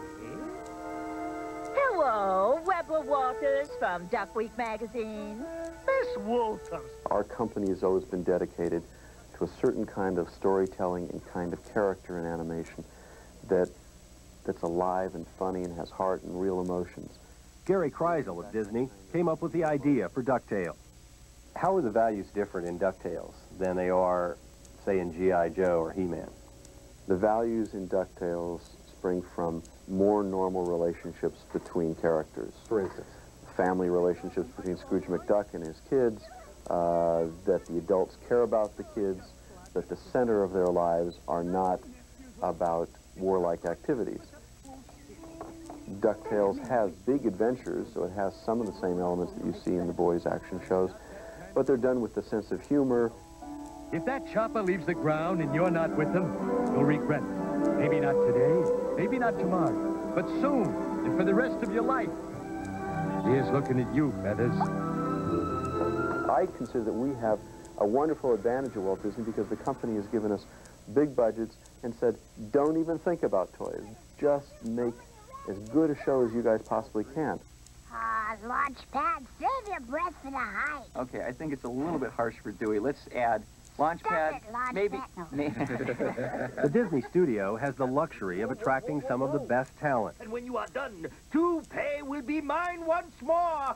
[SPEAKER 23] Hello, Webber Walters from Duck Week magazine.
[SPEAKER 27] Miss Walters.
[SPEAKER 24] Our company has always been dedicated to a certain kind of storytelling and kind of character in animation that that's alive and funny and has heart and real emotions.
[SPEAKER 19] Gary Kreisel of Disney came up with the idea for DuckTales. How are the values different in DuckTales than they are, say, in G I Joe or He-Man?
[SPEAKER 24] The values in DuckTales spring from more normal relationships between characters.
[SPEAKER 19] For instance?
[SPEAKER 24] Family relationships between Scrooge McDuck and his kids, uh, that the adults care about the kids, that the center of their lives are not about warlike activities. DuckTales has big adventures, so it has some of the same elements that you see in the boys' action shows, but they're done with a sense of humor.
[SPEAKER 25] If that chopper leaves the ground and you're not with them, you'll regret it. Maybe not today, maybe not tomorrow, but soon, and for the rest of your life. Here's looking at you, Feathers.
[SPEAKER 24] I consider that we have a wonderful advantage at Walt Disney because the company has given us big budgets and said, don't even think about toys. Just make as good a show as you guys possibly can.
[SPEAKER 14] Ah, uh, Launchpad, save your breath for the height.
[SPEAKER 18] Okay, I think it's a little bit harsh for Dewey. Let's add Launchpad,
[SPEAKER 14] it, Launchpad.
[SPEAKER 18] maybe...
[SPEAKER 19] The Disney studio has the luxury of attracting some of the best talent.
[SPEAKER 27] And when you are done, toupee will be mine once more.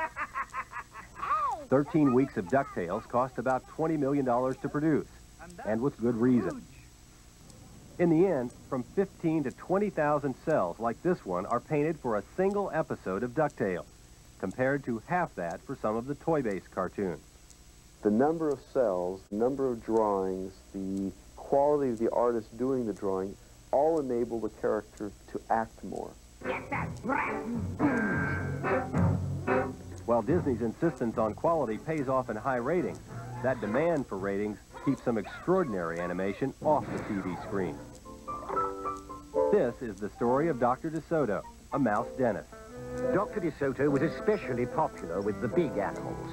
[SPEAKER 19] Thirteen weeks of DuckTales cost about twenty million dollars to produce, and with good reason. In the end, from fifteen to twenty thousand cells like this one are painted for a single episode of DuckTales, compared to half that for some of the toy-based cartoons.
[SPEAKER 24] The number of cells, the number of drawings, the quality of the artist doing the drawing, all enable the character to act more.
[SPEAKER 14] Get that breath.
[SPEAKER 19] While Disney's insistence on quality pays off in high ratings, that demand for ratings keeps some extraordinary animation off the T V screen. This is the story of Doctor DeSoto, a mouse dentist.
[SPEAKER 26] Doctor DeSoto was especially popular with the big animals.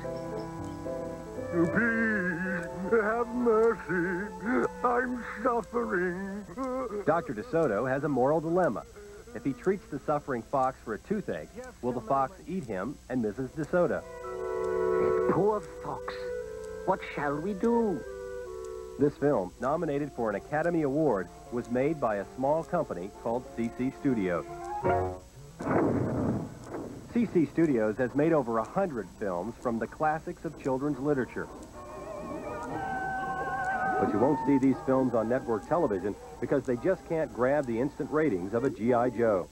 [SPEAKER 13] Please, have mercy. I'm suffering.
[SPEAKER 19] Doctor DeSoto has a moral dilemma. If he treats the suffering fox for a toothache, will the fox eat him and Missus DeSoto?
[SPEAKER 26] That poor fox. What shall we do?
[SPEAKER 19] This film, nominated for an Academy Award, was made by a small company called C C Studios. C C Studios has made over a hundred films from the classics of children's literature. But you won't see these films on network television because they just can't grab the instant ratings of a G I Joe.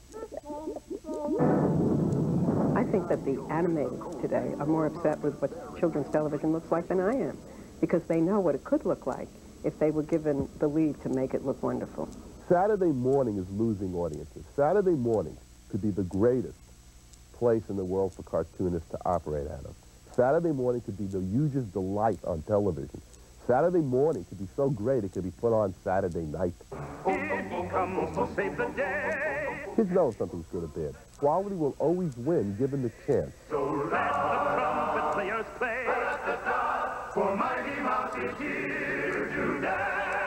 [SPEAKER 10] I think that the animators today are more upset with what children's television looks like than I am, because they know what it could look like if they were given the leave to make it look wonderful.
[SPEAKER 2] Saturday morning is losing audiences. Saturday morning could be the greatest place in the world for cartoonists to operate out of. Saturday morning could be the hugest delight on television. Saturday morning could be so great it could be put on Saturday night.
[SPEAKER 1] Here he comes to save the day.
[SPEAKER 2] Kids know if something's good or bad. Quality will always win given the chance.
[SPEAKER 1] So let the trumpet players play. Let the drum, for Mighty Mouse is here today.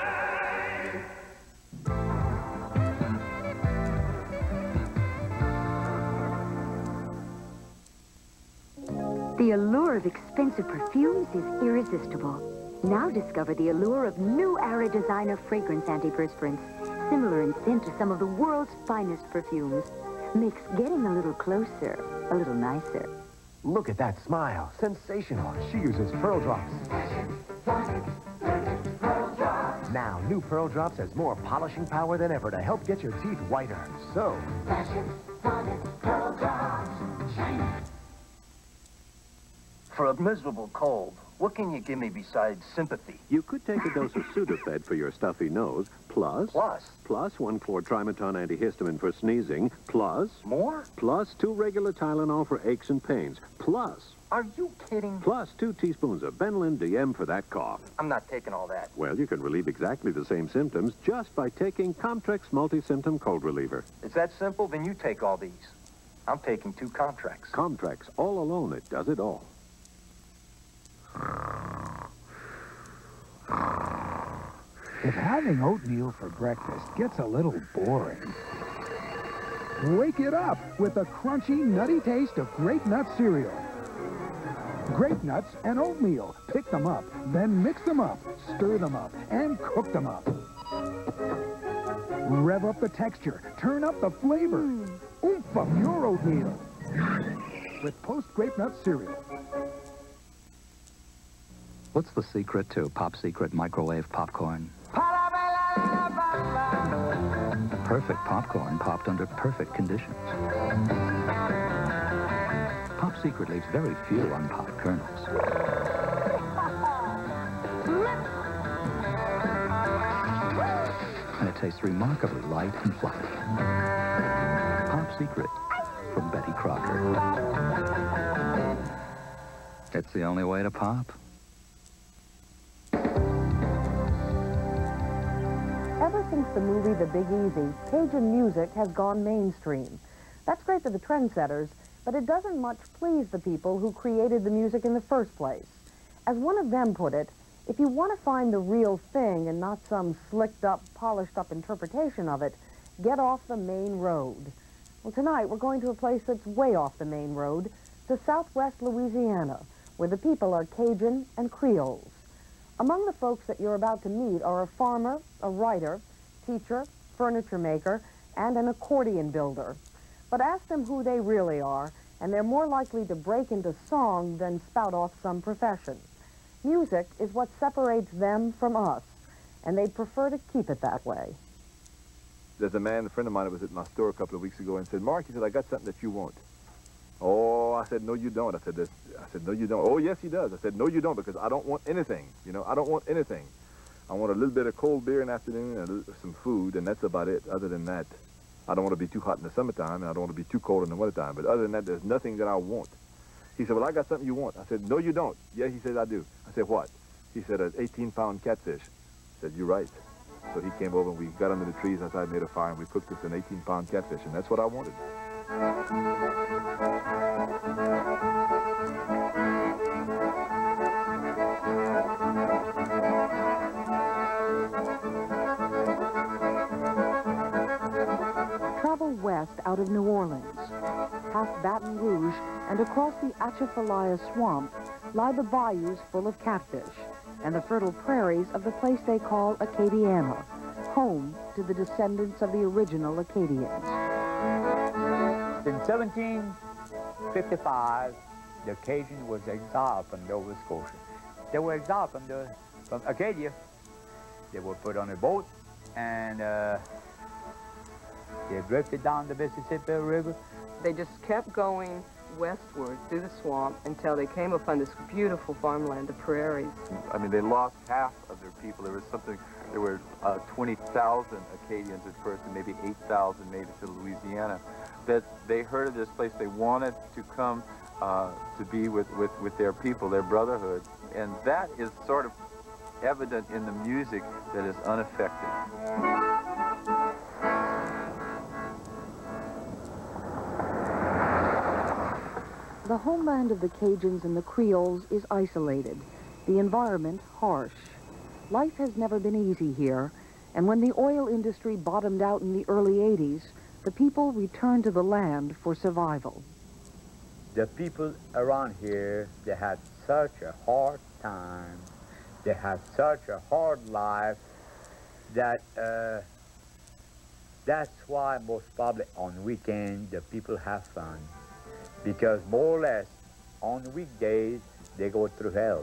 [SPEAKER 3] The allure of expensive perfumes is irresistible. Now discover the allure of new Ara designer fragrance antiperspirants, similar in scent to some of the world's finest perfumes. Makes getting a little closer a little nicer.
[SPEAKER 4] Look at that smile. Sensational. She uses Pearl Drops. Now, new Pearl Drops has more polishing power than ever to help get your teeth whiter. So,
[SPEAKER 27] For a miserable cold, what can you give me besides sympathy?
[SPEAKER 15] You could take a dose of Sudafed for your stuffy nose, plus...
[SPEAKER 27] Plus?
[SPEAKER 15] Plus one chlortrimeton antihistamine for sneezing, plus...
[SPEAKER 27] More?
[SPEAKER 15] Plus two regular Tylenol for aches and pains, plus...
[SPEAKER 27] Are you kidding?
[SPEAKER 15] Plus two teaspoons of Benylin D M for that cough.
[SPEAKER 27] I'm not taking all that.
[SPEAKER 15] Well, you can relieve exactly the same symptoms just by taking Comtrex Multi-Symptom Cold Reliever.
[SPEAKER 27] It's that simple? Then you take all these. I'm taking two contracts.
[SPEAKER 15] Comtrex, all alone, it does it all.
[SPEAKER 5] If having oatmeal for breakfast gets a little boring, wake it up with the crunchy, nutty taste of Grape Nut cereal. Grape nuts and oatmeal. Pick them up, then mix them up, stir them up, and cook them up. Rev up the texture, turn up the flavor. Mm. Oomph up your oatmeal with Post Grape Nut cereal.
[SPEAKER 6] What's the secret to Pop Secret microwave popcorn? Perfect popcorn popped under perfect conditions. Pop Secret leaves very few unpopped kernels. And it tastes remarkably light and fluffy. Pop Secret from Betty Crocker. It's the only way to pop.
[SPEAKER 7] Ever since the movie The Big Easy, Cajun music has gone mainstream. That's great for the trendsetters, but it doesn't much please the people who created the music in the first place. As one of them put it, if you want to find the real thing and not some slicked-up, polished-up interpretation of it, get off the main road. Well, tonight we're going to a place that's way off the main road, to southwest Louisiana, where the people are Cajun and Creoles. Among the folks that you're about to meet are a farmer, a writer, teacher, furniture maker, and an accordion builder. But ask them who they really are, and they're more likely to break into song than spout off some profession. Music is what separates them from us, and they'd prefer to keep it that way.
[SPEAKER 8] There's a man, a friend of mine, that was at my store a couple of weeks ago and said, Mark, he said, I got something that you want. Oh, I said, no, you don't. I said, this. I said, no, you don't. Oh, yes, he does. I said, no, you don't, because I don't want anything. You know, I don't want anything. I want a little bit of cold beer in the afternoon and some food, and that's about it. Other than that, I don't want to be too hot in the summertime, and I don't want to be too cold in the wintertime. But other than that, there's nothing that I want. He said, well, I got something you want. I said, no, you don't. Yeah, he said, I do. I said, what? He said, an eighteen pound catfish. I said, you're right. So he came over, and we got under the trees outside, made a fire, and we cooked us an eighteen pound catfish, and that's what I wanted.
[SPEAKER 7] Travel West out of New Orleans. Past Baton Rouge and across the Atchafalaya Swamp lie the bayous full of catfish and the fertile prairies of the place they call Acadiana, home to the descendants of the original Acadians.
[SPEAKER 9] In seventeen fifty-five, the Cajun was exiled from Nova Scotia. They were exiled from, the, from Acadia. They were put on a boat and uh, they drifted down the Mississippi River.
[SPEAKER 10] They just kept going westward through the swamp until they came upon this beautiful farmland, the prairies.
[SPEAKER 8] I mean, they lost half of their people. There was something, there were uh, twenty thousand Acadians at first, and maybe eight thousand made it to Louisiana. That they heard of this place, they wanted to come uh, to be with, with, with their people, their brotherhood. And that is sort of evident in the music that is unaffected.
[SPEAKER 7] The homeland of the Cajuns and the Creoles is isolated, the environment harsh. Life has never been easy here, and when the oil industry bottomed out in the early eighties, the people returned to the land for survival.
[SPEAKER 9] The people around here, they had such a hard time, they had such a hard life, that uh, that's why most probably on weekend the people have fun. Because more or less, on weekdays, they go through hell.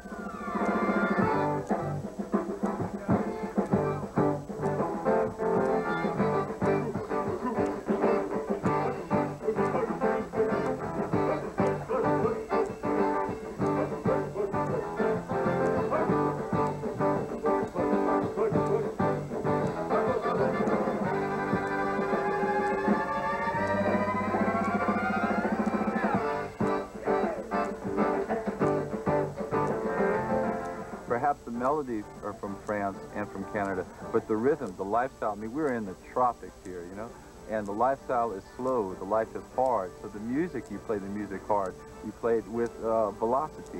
[SPEAKER 8] Perhaps the melodies are from France and from Canada, but the rhythm, the lifestyle, I mean, we're in the tropics here, you know, and the lifestyle is slow, the life is hard, so the music, you play the music hard. You play it with uh, velocity.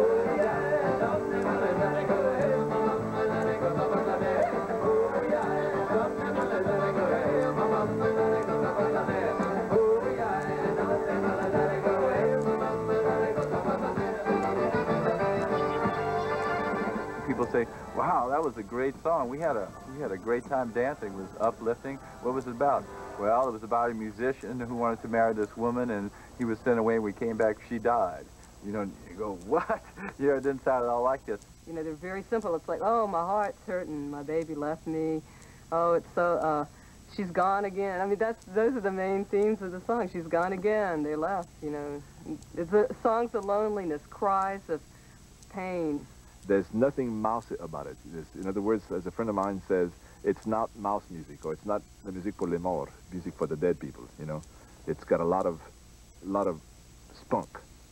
[SPEAKER 8] People say, wow, that was a great song. We had a we had a great time dancing. It was uplifting. What was it about? Well, it was about a musician who wanted to marry this woman, and he was sent away. When we came back, she died. You know, you go, what? You know, it didn't sound at all like this.
[SPEAKER 10] You know, they're very simple. It's like, oh, my heart's hurting. My baby left me. Oh, it's so, uh, she's gone again. I mean, that's those are the main themes of the song. She's gone again. They left, you know. It's a, songs of loneliness, cries of pain.
[SPEAKER 8] There's nothing mousy about it. There's, in other words, as a friend of mine says, it's not mouse music, or it's not the musique pour les morts, music for the dead people, you know. It's got a lot of, a lot of spunk.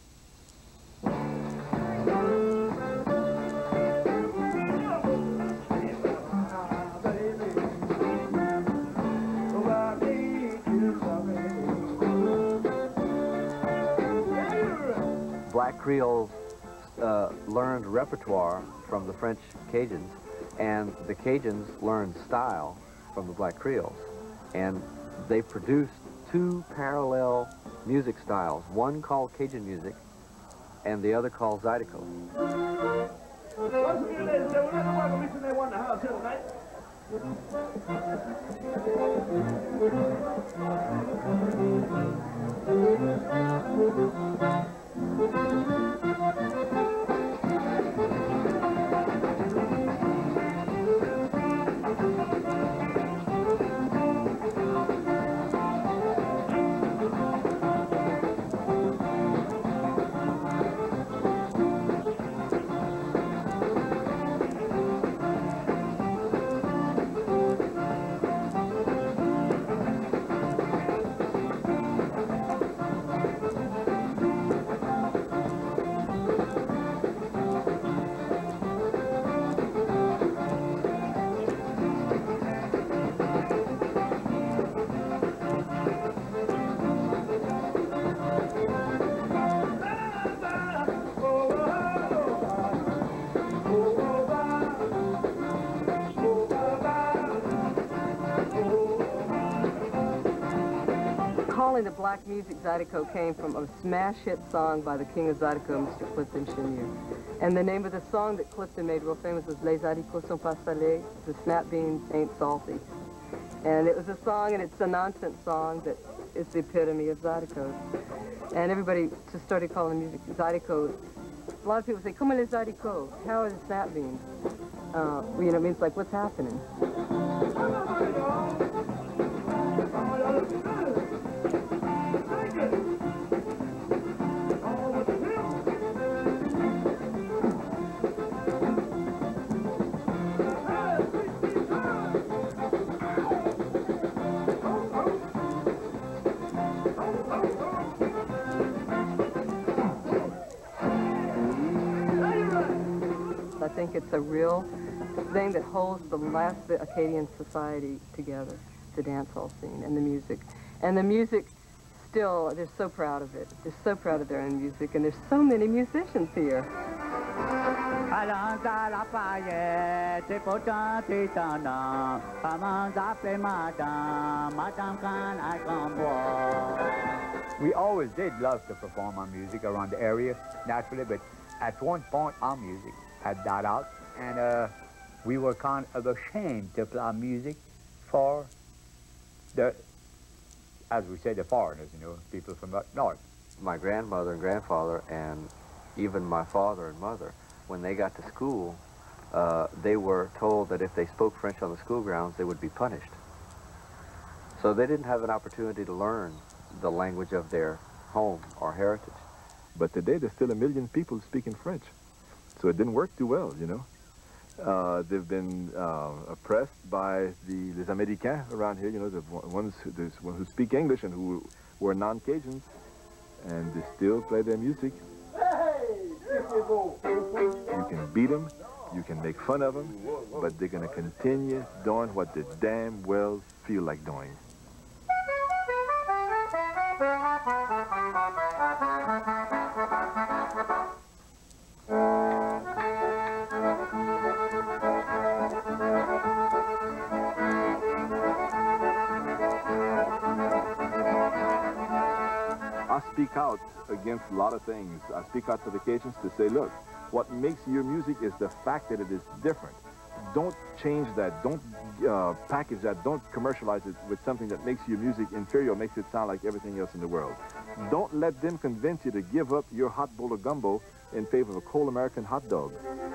[SPEAKER 12] Black Creoles uh, learned repertoire from the French Cajuns, and the Cajuns learned style from the Black Creoles. And they produced two parallel music styles, one called Cajun music and the other called Zydeco.
[SPEAKER 11] originally the black music Zydeco came from a smash hit song by the king of Zydeco, Mister Clifton Chenier. And the name of the song that Clifton made real famous was Les Haricots sont pas salés, the snap beans ain't salty. And it was a song, and it's a nonsense song that is the epitome of Zydeco. And everybody just started calling the music Zydeco. A lot of people say, "Comment les Zydeco?" How are the snap beans? Uh, you know, it means like, what's happening? I think it's a real thing that holds the last Acadian society together, the dance hall scene and the music. And the music, still, they're so proud of it. They're so proud of their own music, and there's so many musicians here.
[SPEAKER 9] We always did love to perform our music around the area, naturally, but at one point our music had died out, and uh, we were kind of ashamed to play our music for the, as we say, the foreigners, you know, people from up north.
[SPEAKER 12] My grandmother and grandfather, and even my father and mother, when they got to school, uh, they were told that if they spoke French on the school grounds, they would be punished. So they didn't have an opportunity to learn the language of their home or heritage.
[SPEAKER 8] But today, there's still a million people speaking French. So it didn't work too well, you know. Uh, they've been uh, oppressed by the les Américains around here, you know, the ones who, the ones who speak English and who were non-Cajuns, and they still play their music. You can beat them, you can make fun of them, but they're going to continue doing what they damn well feel like doing. I speak out against a lot of things. I speak out to the Cajuns to say, look, what makes your music is the fact that it is different. Don't change that. Don't uh, package that. Don't commercialize it with something that makes your music inferior, makes it sound like everything else in the world. Don't let them convince you to give up your hot bowl of gumbo in favor of a cold American hot dog.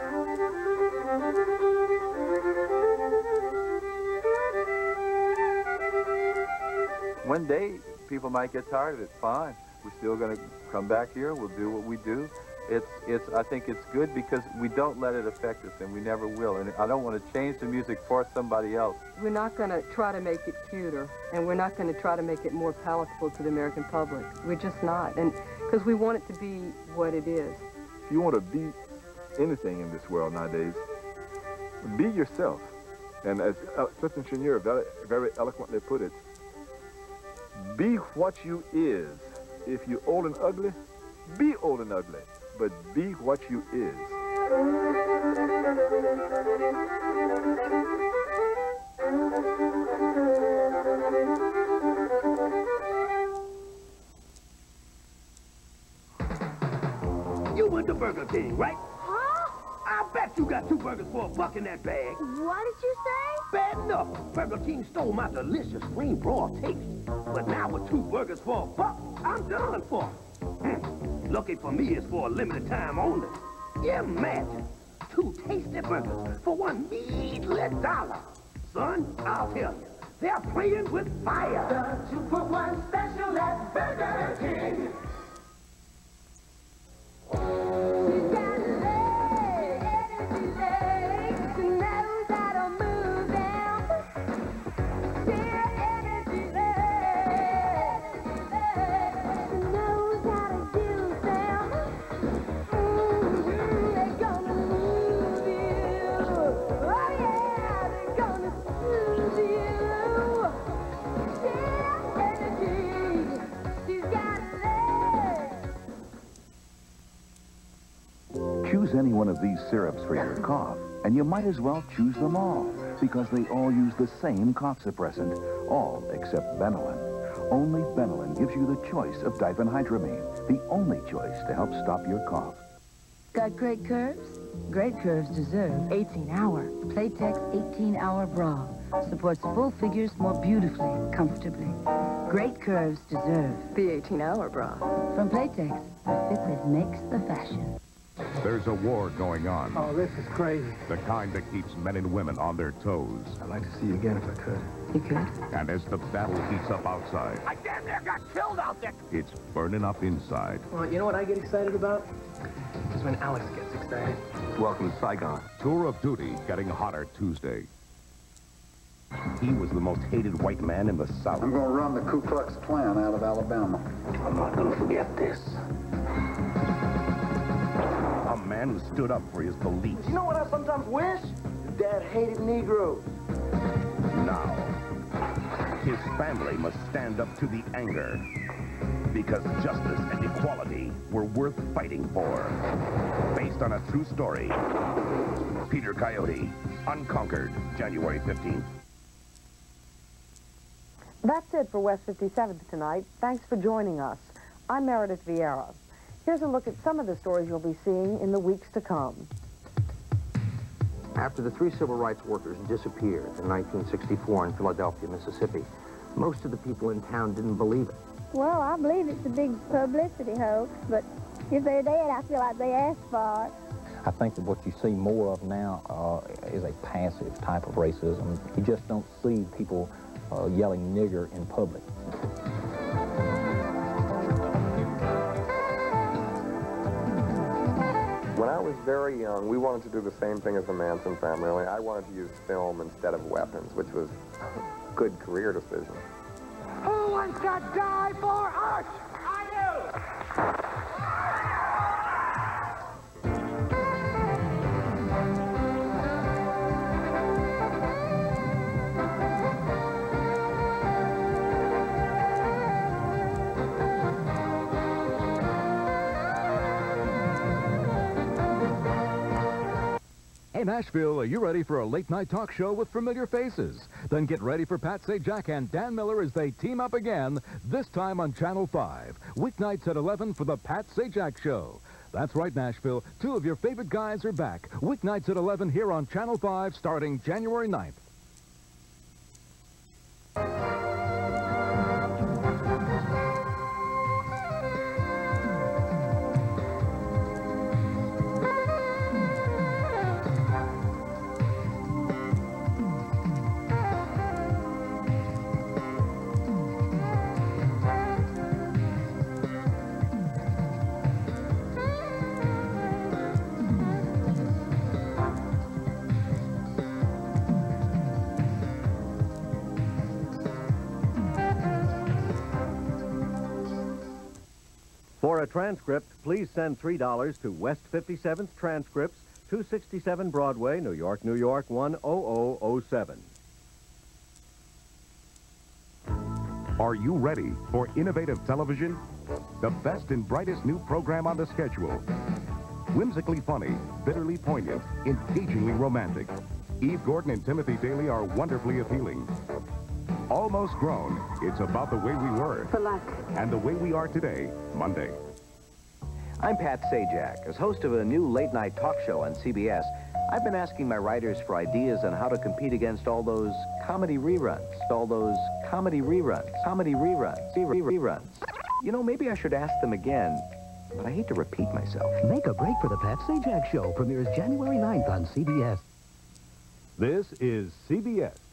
[SPEAKER 16] One day, people might get tired of it. Fine. We're still going to come back here. We'll do what we do. It's, it's, I think it's good because we don't let it affect us, and we never will. And I don't want to change the music for somebody else.
[SPEAKER 11] We're not going to try to make it cuter, and we're not going to try to make it more palatable to the American public. We're just not, and because we want it to be what it is.
[SPEAKER 8] If you want to be anything in this world nowadays, be yourself. And as Clifton Chenier very, very eloquently put it, be what you is. If you're old and ugly, be old and ugly, but be what you is.
[SPEAKER 17] You went to Burger King, right? Huh? I bet you got two burgers for a buck in that bag.
[SPEAKER 14] What did you say?
[SPEAKER 17] Bad enough. Burger King stole my delicious flame broiled taste. But now with two burgers for a buck, I'm done for. Hmm. Lucky for me, it's for a limited time only. Imagine two tasty burgers for one measly dollar. Son, I'll tell you, they're playing with fire.
[SPEAKER 13] The two for one special at Burger King.
[SPEAKER 6] Choose any one of these syrups for your cough, and you might as well choose them all, because they all use the same cough suppressant, all except Benylin. Only Benylin gives you the choice of diphenhydramine, the only choice to help stop your cough.
[SPEAKER 18] Got great curves? Great curves deserve eighteen hour. Playtex eighteen hour bra. Supports full figures more beautifully, comfortably. Great curves deserve
[SPEAKER 11] the eighteen hour bra.
[SPEAKER 18] From Playtex, a fit that makes the fashion.
[SPEAKER 20] There's a war going on.
[SPEAKER 5] Oh, this is crazy.
[SPEAKER 20] The kind that keeps men and women on their toes.
[SPEAKER 17] I'd like to see you again if I could.
[SPEAKER 18] You could?
[SPEAKER 20] And as the battle heats up outside,
[SPEAKER 17] I damn near got killed out there.
[SPEAKER 20] it's burning up inside.
[SPEAKER 27] Well, you know what I get excited about? Is when Alex gets excited.
[SPEAKER 20] Welcome to Saigon. Tour of Duty getting hotter Tuesday.
[SPEAKER 21] He was the most hated white man in the South.
[SPEAKER 22] I'm going to run the Ku Klux Klan out of Alabama.
[SPEAKER 21] I'm not going to forget this. A man who stood up for his beliefs.
[SPEAKER 23] You know what I sometimes wish? Dad hated Negroes.
[SPEAKER 21] Now, his family must stand up to the anger. Because justice and equality were worth fighting for. Based on a true story. Peter Coyote, Unconquered, January fifteenth.
[SPEAKER 7] That's it for West fifty-seventh tonight. Thanks for joining us. I'm Meredith Vieira. Here's a look at some of the stories you'll be seeing in the weeks to come.
[SPEAKER 24] After the three civil rights workers disappeared in nineteen sixty-four in Philadelphia, Mississippi, most of the people in town didn't believe it.
[SPEAKER 14] Well, I believe it's a big publicity hoax, but if they're dead, I feel like they asked for it.
[SPEAKER 25] I think that what you see more of now uh, is a passive type of racism. You just don't see people uh, yelling nigger in public.
[SPEAKER 28] When I was very young, we wanted to do the same thing as the Manson family, only I wanted to use film instead of weapons, which was a good career decision.
[SPEAKER 13] Who wants to die for us? I do!
[SPEAKER 29] Hey, Nashville, are you ready for a late-night talk show with familiar faces? Then get ready for Pat Sajak and Dan Miller as they team up again, this time on Channel five. Weeknights at eleven for the Pat Sajak Show. That's right, Nashville. Two of your favorite guys are back. Weeknights at eleven here on Channel five starting January ninth.
[SPEAKER 19] For a transcript, please send three dollars to West fifty-seventh Transcripts, two sixty-seven Broadway, New York, New York, one oh oh oh seven.
[SPEAKER 20] Are you ready for innovative television? The best and brightest new program on the schedule. Whimsically funny, bitterly poignant, engagingly romantic. Eve Gordon and Timothy Daly are wonderfully appealing. Almost Grown, it's about the way we were.
[SPEAKER 30] For luck.
[SPEAKER 20] And the way we are today, Monday.
[SPEAKER 31] I'm Pat Sajak. As host of a new late-night talk show on C B S, I've been asking my writers for ideas on how to compete against all those comedy reruns. All those comedy reruns. Comedy reruns. Re reruns. You know, maybe I should ask them again, but I hate to repeat myself.
[SPEAKER 32] Make a break for the Pat Sajak Show. Premieres January ninth on C B S.
[SPEAKER 20] This is C B S.